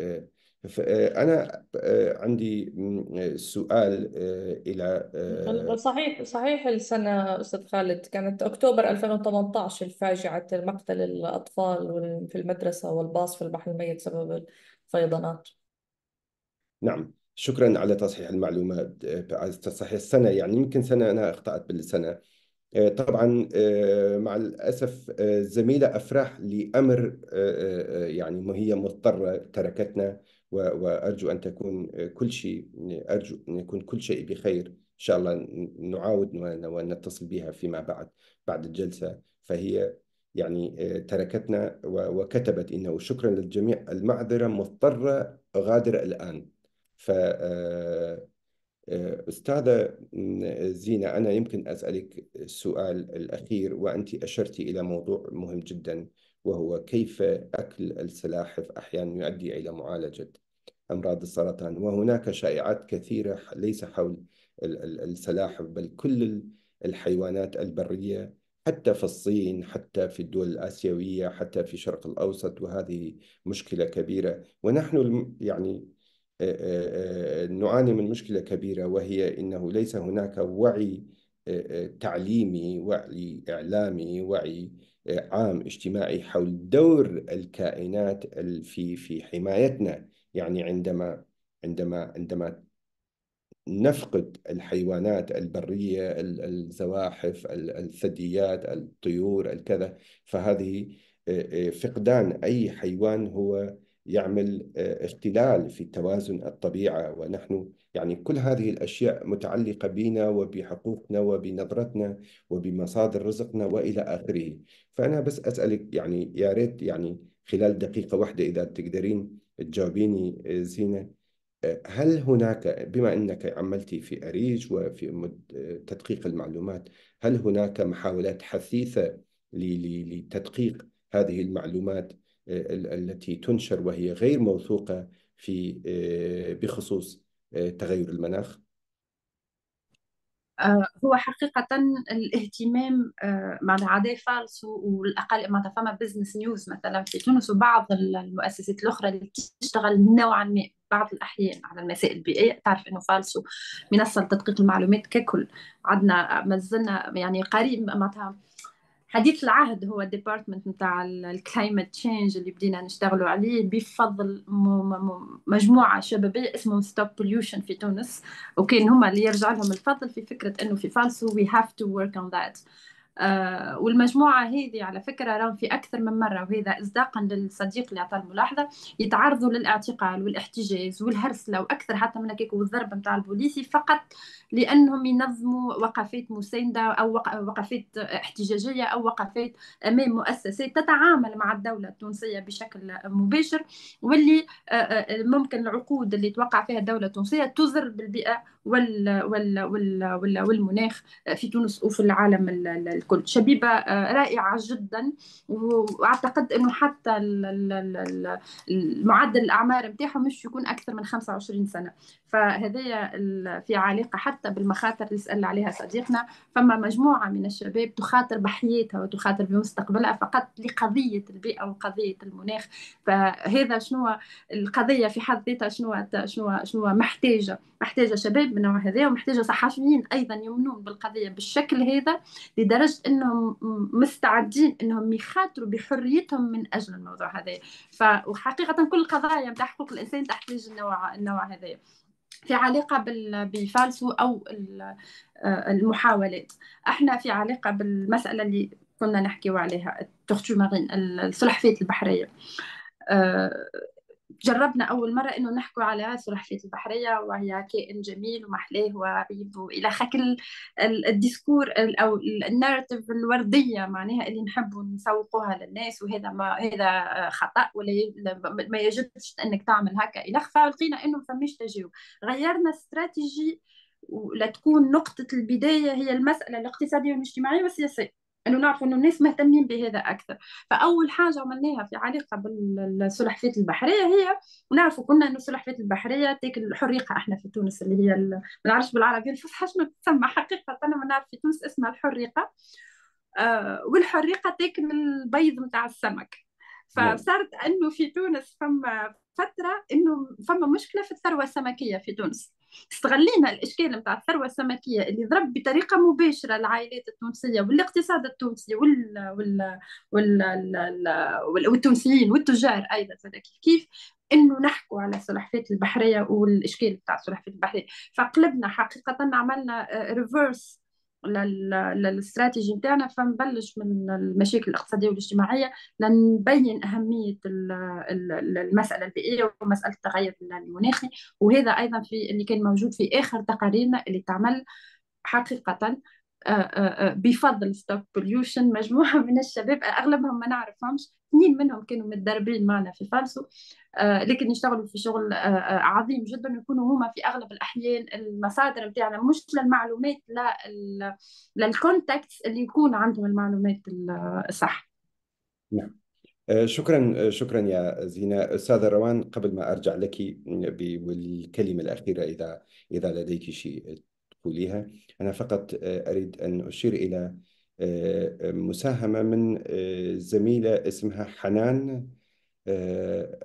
[SPEAKER 1] فأنا عندي سؤال إلى
[SPEAKER 2] صحيح صحيح. السنة أستاذ خالد كانت أكتوبر ألفين وثمانية عشر الفاجعة مقتل الأطفال وال- في المدرسة والباص في البحر الميت بسبب الفيضانات.
[SPEAKER 1] نعم، شكرا على تصحيح المعلومات، على تصحيح السنة. يعني يمكن سنة أنا أخطأت بالسنة. آه، طبعا آه، مع الأسف آه، الزميلة أفراح لأمر آه، آه، يعني ما هي مضطرة تركتنا، و- وأرجو أن تكون آه، كل شيء، أرجو أن يكون كل شيء بخير إن شاء الله. ن- نعاود ون- ونتصل بها فيما بعد بعد الجلسة. فهي يعني آه، تركتنا و- وكتبت إنه شكرا للجميع، المعذرة، مضطرة أغادر الآن. ف آه، أستاذة زينة، أنا يمكن أسألك السؤال الأخير، وأنت أشرتي إلى موضوع مهم جدا، وهو كيف أكل السلاحف أحيانا يؤدي إلى معالجة أمراض السرطان. وهناك شائعات كثيرة ليس حول ال- ال- السلاحف، بل كل ال- الحيوانات البرية، حتى في الصين، حتى في الدول الآسيوية، حتى في الشرق الأوسط. وهذه مشكلة كبيرة. ونحن الم- يعني آه، آه، آه، نعاني من مشكلة كبيرة، وهي إنه ليس هناك وعي آه، آه، تعليمي، وعي إعلامي، وعي آه، عام اجتماعي حول دور الكائنات ال- في في حمايتنا. يعني عندما عندما عندما نفقد الحيوانات البرية، ال- الزواحف، ال- الثدييات، الطيور، الكذا، فهذه آه، آه، فقدان أي حيوان هو يعمل آه، اختلال في توازن الطبيعة. ونحن يعني كل هذه الأشياء متعلقة بنا وبحقوقنا وبنظرتنا وبمصادر رزقنا وإلى آخره. فأنا بس أسألك، يعني يا ريت يعني خلال دقيقة واحدة إذا تقدرين تجاوبيني آه، زينة. هل هناك، بما أنك عملت في أريج وفي مد- تدقيق المعلومات، هل هناك محاولات حثيثة ل- ل- لتدقيق هذه المعلومات آه، ال- التي تنشر وهي غير موثوقة في آه، بخصوص آه، تغير المناخ؟
[SPEAKER 4] آه، هو حقيقة الاهتمام آه، مع عادي فالس والأقل ما فما بزنس نيوز مثلا في تونس وبعض المؤسسات الأخرى اللي تشتغل نوعا ما بعض الأحيان على المسائل البيئية. تعرف أنه فالسو منصة لتدقيق المعلومات ككل عندنا ما زلنا يعني قريب معناتها حديث العهد هو الديبارتمنت نتاع الكلايمت تشينج اللي بدينا نشتغلوا عليه بفضل م- م- مجموعه شبابيه اسمهم ستوب بوليوشن في تونس، وكان هما اللي يرجع لهم الفضل في فكره انه في فالسو وي هاف تو ورك اون ذات. آه، والمجموعة هذه على فكرة راهم في أكثر من مرة، وهذا إصداقا للصديق اللي أعطى الملاحظة، يتعرضوا للاعتقال والاحتجاز والهرسلة وأكثر حتى من هيك والضرب نتاع البوليسي فقط لأنهم ينظموا وقفات مساندة أو وق- وقفات احتجاجية أو وقفات أمام مؤسسات تتعامل مع الدولة التونسية بشكل مباشر، واللي آه، آه، ممكن العقود اللي توقع فيها الدولة التونسية تضر بالبيئة وال وال وال وال والمناخ في تونس وفي العالم ال- ال- الكل. شبيبة آه، رائعة جدا، واعتقد انه حتى ال- ال- ال- ال- المعدل الاعمار نتاعهم مش يكون اكثر من خمسة وعشرين سنة. فهذه ال- في علاقة حتى بالمخاطر اللي سأل عليها صديقنا. فما مجموعة من الشباب تخاطر بحياتها وتخاطر بمستقبلها فقط لقضية البيئة وقضية المناخ. فهذا شنو القضية في حد ذاتها، شنو شنو شنو محتاجة محتاجة شباب من النوع هذا، ومحتاجة صحفيين أيضا يؤمنون بالقضية بالشكل هذا لدرجة أنهم مستعدين أنهم يخاطروا بحريتهم من أجل الموضوع هذا. ف... وحقيقة كل القضايا متاع حقوق الإنسان تحتاج النوع النوع هذا في علاقة بال... بفالسو أو ال- آه، المحاولات. احنا في علاقة بالمسألة اللي كنا نحكيو عليها التورتو مارين السلحفاة البحرية. آه، جربنا أول مرة إنه نحكوا على سلحفاة البحرية، وهي كائن جميل ومحلاه وعيب وإلى خكل الديسكور ال- أو الناراتيف الوردية معناها اللي نحبوا نسوقوها للناس، وهذا ما هذا خطأ، ولا ي- ما يجبش أنك تعمل هكا إلى خفا. ولقينا إنه ما فماش تجاوب، غيرنا استراتيجي ولا تكون نقطة البداية هي المسألة الاقتصادية والاجتماعية والسياسية، انه نعرف انه الناس مهتمين بهذا اكثر. فاول حاجه عملناها في علاقه بالسلحفاة البحريه هي، ونعرفوا كنا انه السلحفاة البحريه تاكل الحريقه، احنا في تونس اللي هي ال- ما نعرفش بالعربيه الفصحى شنو تسمى حقيقه، انا ما نعرف في تونس اسمها الحريقه. آه والحريقه تاكل البيض نتاع السمك.
[SPEAKER 1] نعم.
[SPEAKER 4] فصارت انه في تونس فما فتره انه فما مشكله في الثروه السمكيه في تونس. استغلينا الاشكال نتاع الثروه السمكيه اللي ضرب بطريقه مباشره العائلات التونسيه والاقتصاد التونسي وال وال وال وال والتونسيين والتجار ايضا زاد كيف كيف، انه نحكوا على السلحفاة البحريه والاشكال بتاع السلحفاة البحريه. فقلبنا حقيقه، عملنا ريفرس للاستراتيجي نتاعنا، فنبلش من المشاكل الاقتصاديه والاجتماعيه لنبين اهميه ال- ال- المساله البيئيه ومساله التغير المناخي. وهذا ايضا في اللي كان موجود في اخر تقاريرنا اللي تعمل حقيقه. آه، آه، آه، بفضل ستوب بوليوشن، مجموعه من الشباب اغلبهم ما نعرفهمش، اثنين منهم كانوا متدربين معنا في فالسو، آه، لكن يشتغلوا في شغل آه، آه، عظيم جدا، ويكونوا هما في اغلب الاحيان المصادر نتاعنا مش للمعلومات، لا ال- للكونتاكتس اللي يكون عندهم المعلومات الصح.
[SPEAKER 1] نعم. آه، شكرا آه، شكرا يا زينة. أستاذة روان، قبل ما أرجع لك ب- والكلمة الأخيرة، إذا إذا لديك شيء تقوليها، أنا فقط آه، أريد أن أشير إلى آه، مساهمة من آه، زميلة اسمها حنان، آه،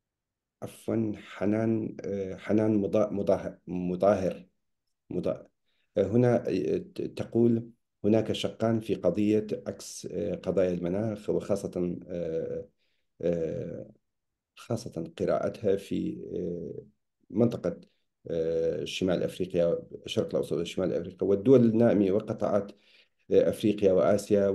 [SPEAKER 1] عفوا حنان آه، حنان مضا- مضاهر مضاهر مضا- آه، هنا آه، تقول: هناك شقان في قضية عكس آه، قضايا المناخ، وخاصة آه، آه، خاصة قراءتها في آه، منطقة آه، شمال أفريقيا، الشرق الأوسط وشمال أفريقيا والدول النامية وقطاعات آه، أفريقيا وآسيا.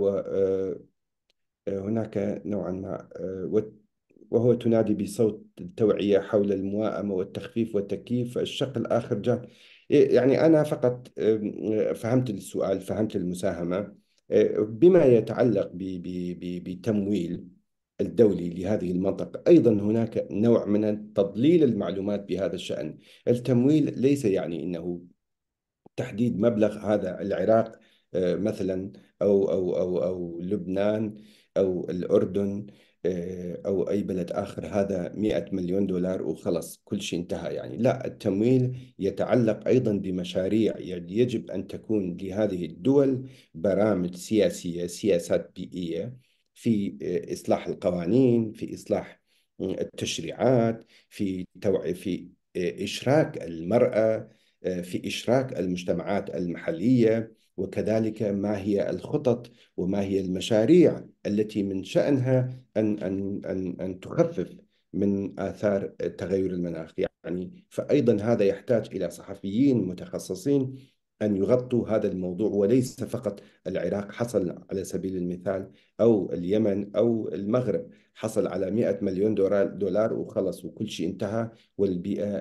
[SPEAKER 1] وهناك نوعا ما آه، وت- وهو تنادي بصوت التوعية حول المواءمة والتخفيف والتكييف. الشق الآخر جاء. يعني أنا فقط آه، فهمت السؤال، فهمت المساهمة. آه، بما يتعلق ب- ب- ب- بتمويل الدولي لهذه المنطقة، أيضا هناك نوع من تضليل المعلومات بهذا الشأن. التمويل ليس يعني أنه تحديد مبلغ هذا العراق آه، مثلا، أو أو أو أو لبنان أو الأردن آه، أو أي بلد آخر، هذا مئة مليون دولار وخلص كل شيء انتهى. يعني لا، التمويل يتعلق أيضا بمشاريع. يعني يجب أن تكون لهذه الدول برامج سياسية، سياسات بيئية، في آه، إصلاح القوانين، في إصلاح آه، التشريعات، في توعية، في آه، إشراك المرأة، في إشراك المجتمعات المحلية، وكذلك ما هي الخطط وما هي المشاريع التي من شأنها أن أن أن أن تخفف من آثار تغير المناخ. يعني فأيضا هذا يحتاج إلى صحفيين متخصصين أن يغطوا هذا الموضوع، وليس فقط العراق حصل على سبيل المثال، أو اليمن أو المغرب حصل على مئة مليون دولار دولار وخلص وكل شيء انتهى، والبيئة آه،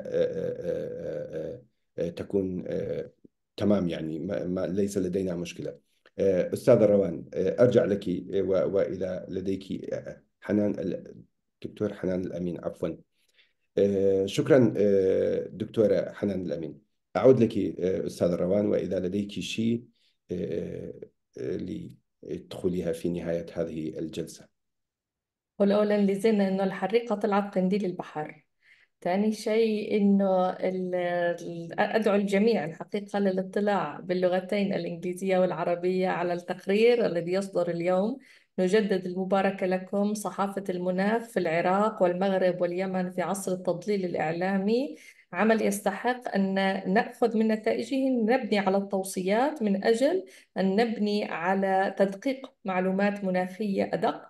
[SPEAKER 1] آه، آه، آه، تكون آه، تمام. يعني ما ما ليس لدينا مشكلة. آه، أستاذة روان، آه، أرجع لك آه، و- وإذا لديك آه، حنان ال- دكتور حنان الأمين، عفوا. آه، شكرا آه، دكتورة حنان الأمين. أعود لك آه، أستاذة روان، وإذا لديك شيء آه، آه، لتدخليها في نهاية هذه الجلسة.
[SPEAKER 2] والأولا اللي زلنا إنه الحريقة طلعت قنديل البحر. ثاني شيء إنه ال- ال- أدعو الجميع الحقيقة للاطلاع باللغتين الإنجليزية والعربية على التقرير الذي يصدر اليوم. نجدد المباركة لكم: صحافة المناخ في العراق والمغرب واليمن في عصر التضليل الإعلامي، عمل يستحق أن نأخذ من نتائجه نبني على التوصيات من أجل أن نبني على تدقيق معلومات مناخية أدق.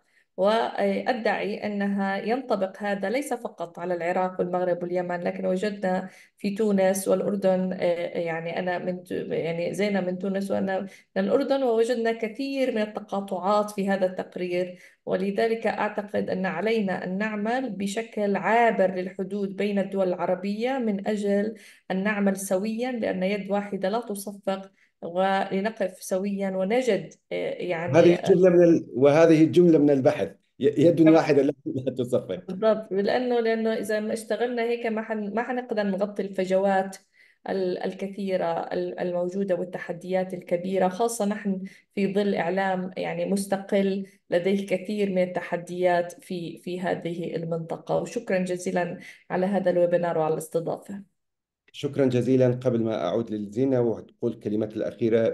[SPEAKER 2] وأدعي أنها ينطبق هذا ليس فقط على العراق والمغرب واليمن، لكن وجدنا في تونس والأردن. آه، يعني أنا من ت- يعني زينة من تونس وأنا من الأردن، ووجدنا كثير من التقاطعات في هذا التقرير. ولذلك أعتقد أن علينا أن نعمل بشكل عابر للحدود بين الدول العربية من أجل أن نعمل سويا، لأن يد واحدة لا تصفق، ولنقف سويا ونجد آه،
[SPEAKER 1] هذه
[SPEAKER 2] يعني
[SPEAKER 1] الجملة من ال... وهذه الجملة من البحث، ي- يد واحدة لا لا تصفق.
[SPEAKER 2] بالضبط. لأنه لأنه إذا ما اشتغلنا هيك ما حن ما حنقدر نغطي الفجوات ال- الكثيرة ال- الموجودة والتحديات الكبيرة، خاصة نحن في ظل إعلام يعني مستقل لديه الكثير من التحديات في في هذه المنطقة. وشكرا جزيلا على هذا الويبينار وعلى الاستضافة.
[SPEAKER 1] شكرا جزيلا. قبل ما أعود للزينة وتقول كلمات الأخيرة،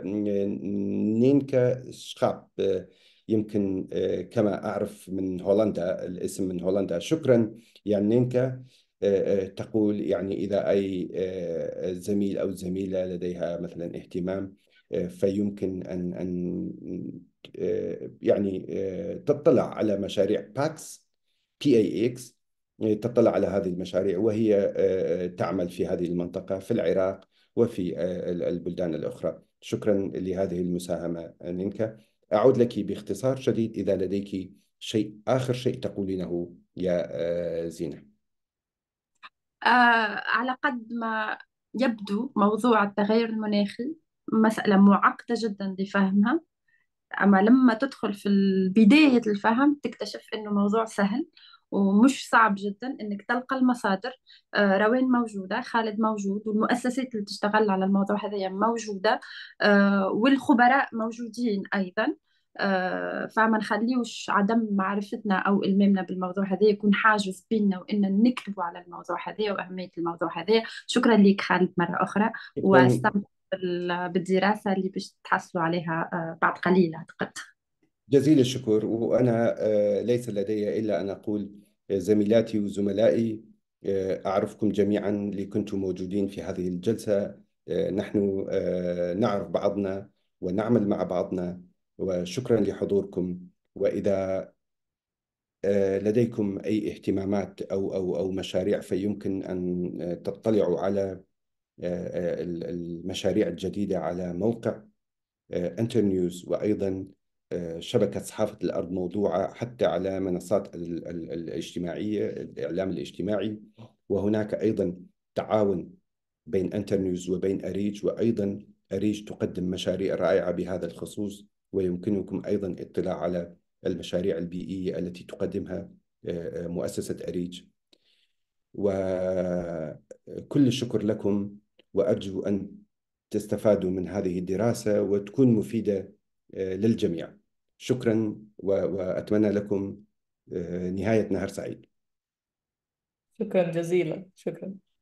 [SPEAKER 1] نينكا شخاب، يمكن آه، كما أعرف من هولندا، الاسم من هولندا. شكرا يعني نينكا. آه، آه، تقول يعني إذا أي آه، زميل أو زميلة لديها مثلا اهتمام، آه، فيمكن أن أن آه، يعني آه، تطلع على مشاريع باكس، بي اي اكس، تطلع على هذه المشاريع، وهي آه، تعمل في هذه المنطقة في العراق وفي آه، البلدان الأخرى. شكرا لهذه المساهمة نينكا. أعود لك باختصار شديد إذا لديك شيء آخر شيء تقولينه يا آه، زينة.
[SPEAKER 4] آه على قد ما يبدو موضوع التغير المناخي مسألة معقدة جدا لفهمها، أما لما تدخل في بداية الفهم تكتشف إنه موضوع سهل ومش صعب جدا. إنك تلقى المصادر. آه، روين موجودة، خالد موجود، والمؤسسات اللي تشتغل على الموضوع هذا موجودة. آه، والخبراء موجودين أيضا. آه، فما نخليوش عدم معرفتنا أو إلمامنا بالموضوع هذا يكون حاجز بيننا وإن نكتبوا على الموضوع هذا وأهمية الموضوع هذا. شكرا لك خالد مرة أخرى،
[SPEAKER 1] شكرا
[SPEAKER 4] واستمتع بال- بالدراسة اللي باش تحصلوا عليها آه، بعد قليل أعتقد.
[SPEAKER 1] جزيل الشكر. وأنا آه، ليس لدي إلا أن أقول آه، زميلاتي وزملائي، آه، أعرفكم جميعا اللي كنتم موجودين في هذه الجلسة. آه، نحن آه، نعرف بعضنا ونعمل مع بعضنا، وشكرا لحضوركم. وإذا آه، لديكم أي اهتمامات أو أو أو مشاريع، فيمكن أن آه، تطلعوا على آه، آه، المشاريع الجديدة على موقع انترنيوز، وأيضا آه، شبكة صحافة الأرض موضوعة حتى على منصات ال- ال- الاجتماعية، الإعلام الاجتماعي. وهناك أيضا تعاون بين انترنيوز وبين أريج، وأيضا أريج تقدم مشاريع رائعة بهذا الخصوص، ويمكنكم أيضا الاطلاع على المشاريع البيئية التي تقدمها آه، آه، مؤسسة أريج. وكل الشكر لكم، وأرجو أن تستفادوا من هذه الدراسة وتكون مفيدة آه، للجميع. شكرا، و- وأتمنى لكم آه، نهاية نهار سعيد.
[SPEAKER 2] شكرا جزيلا. شكرا.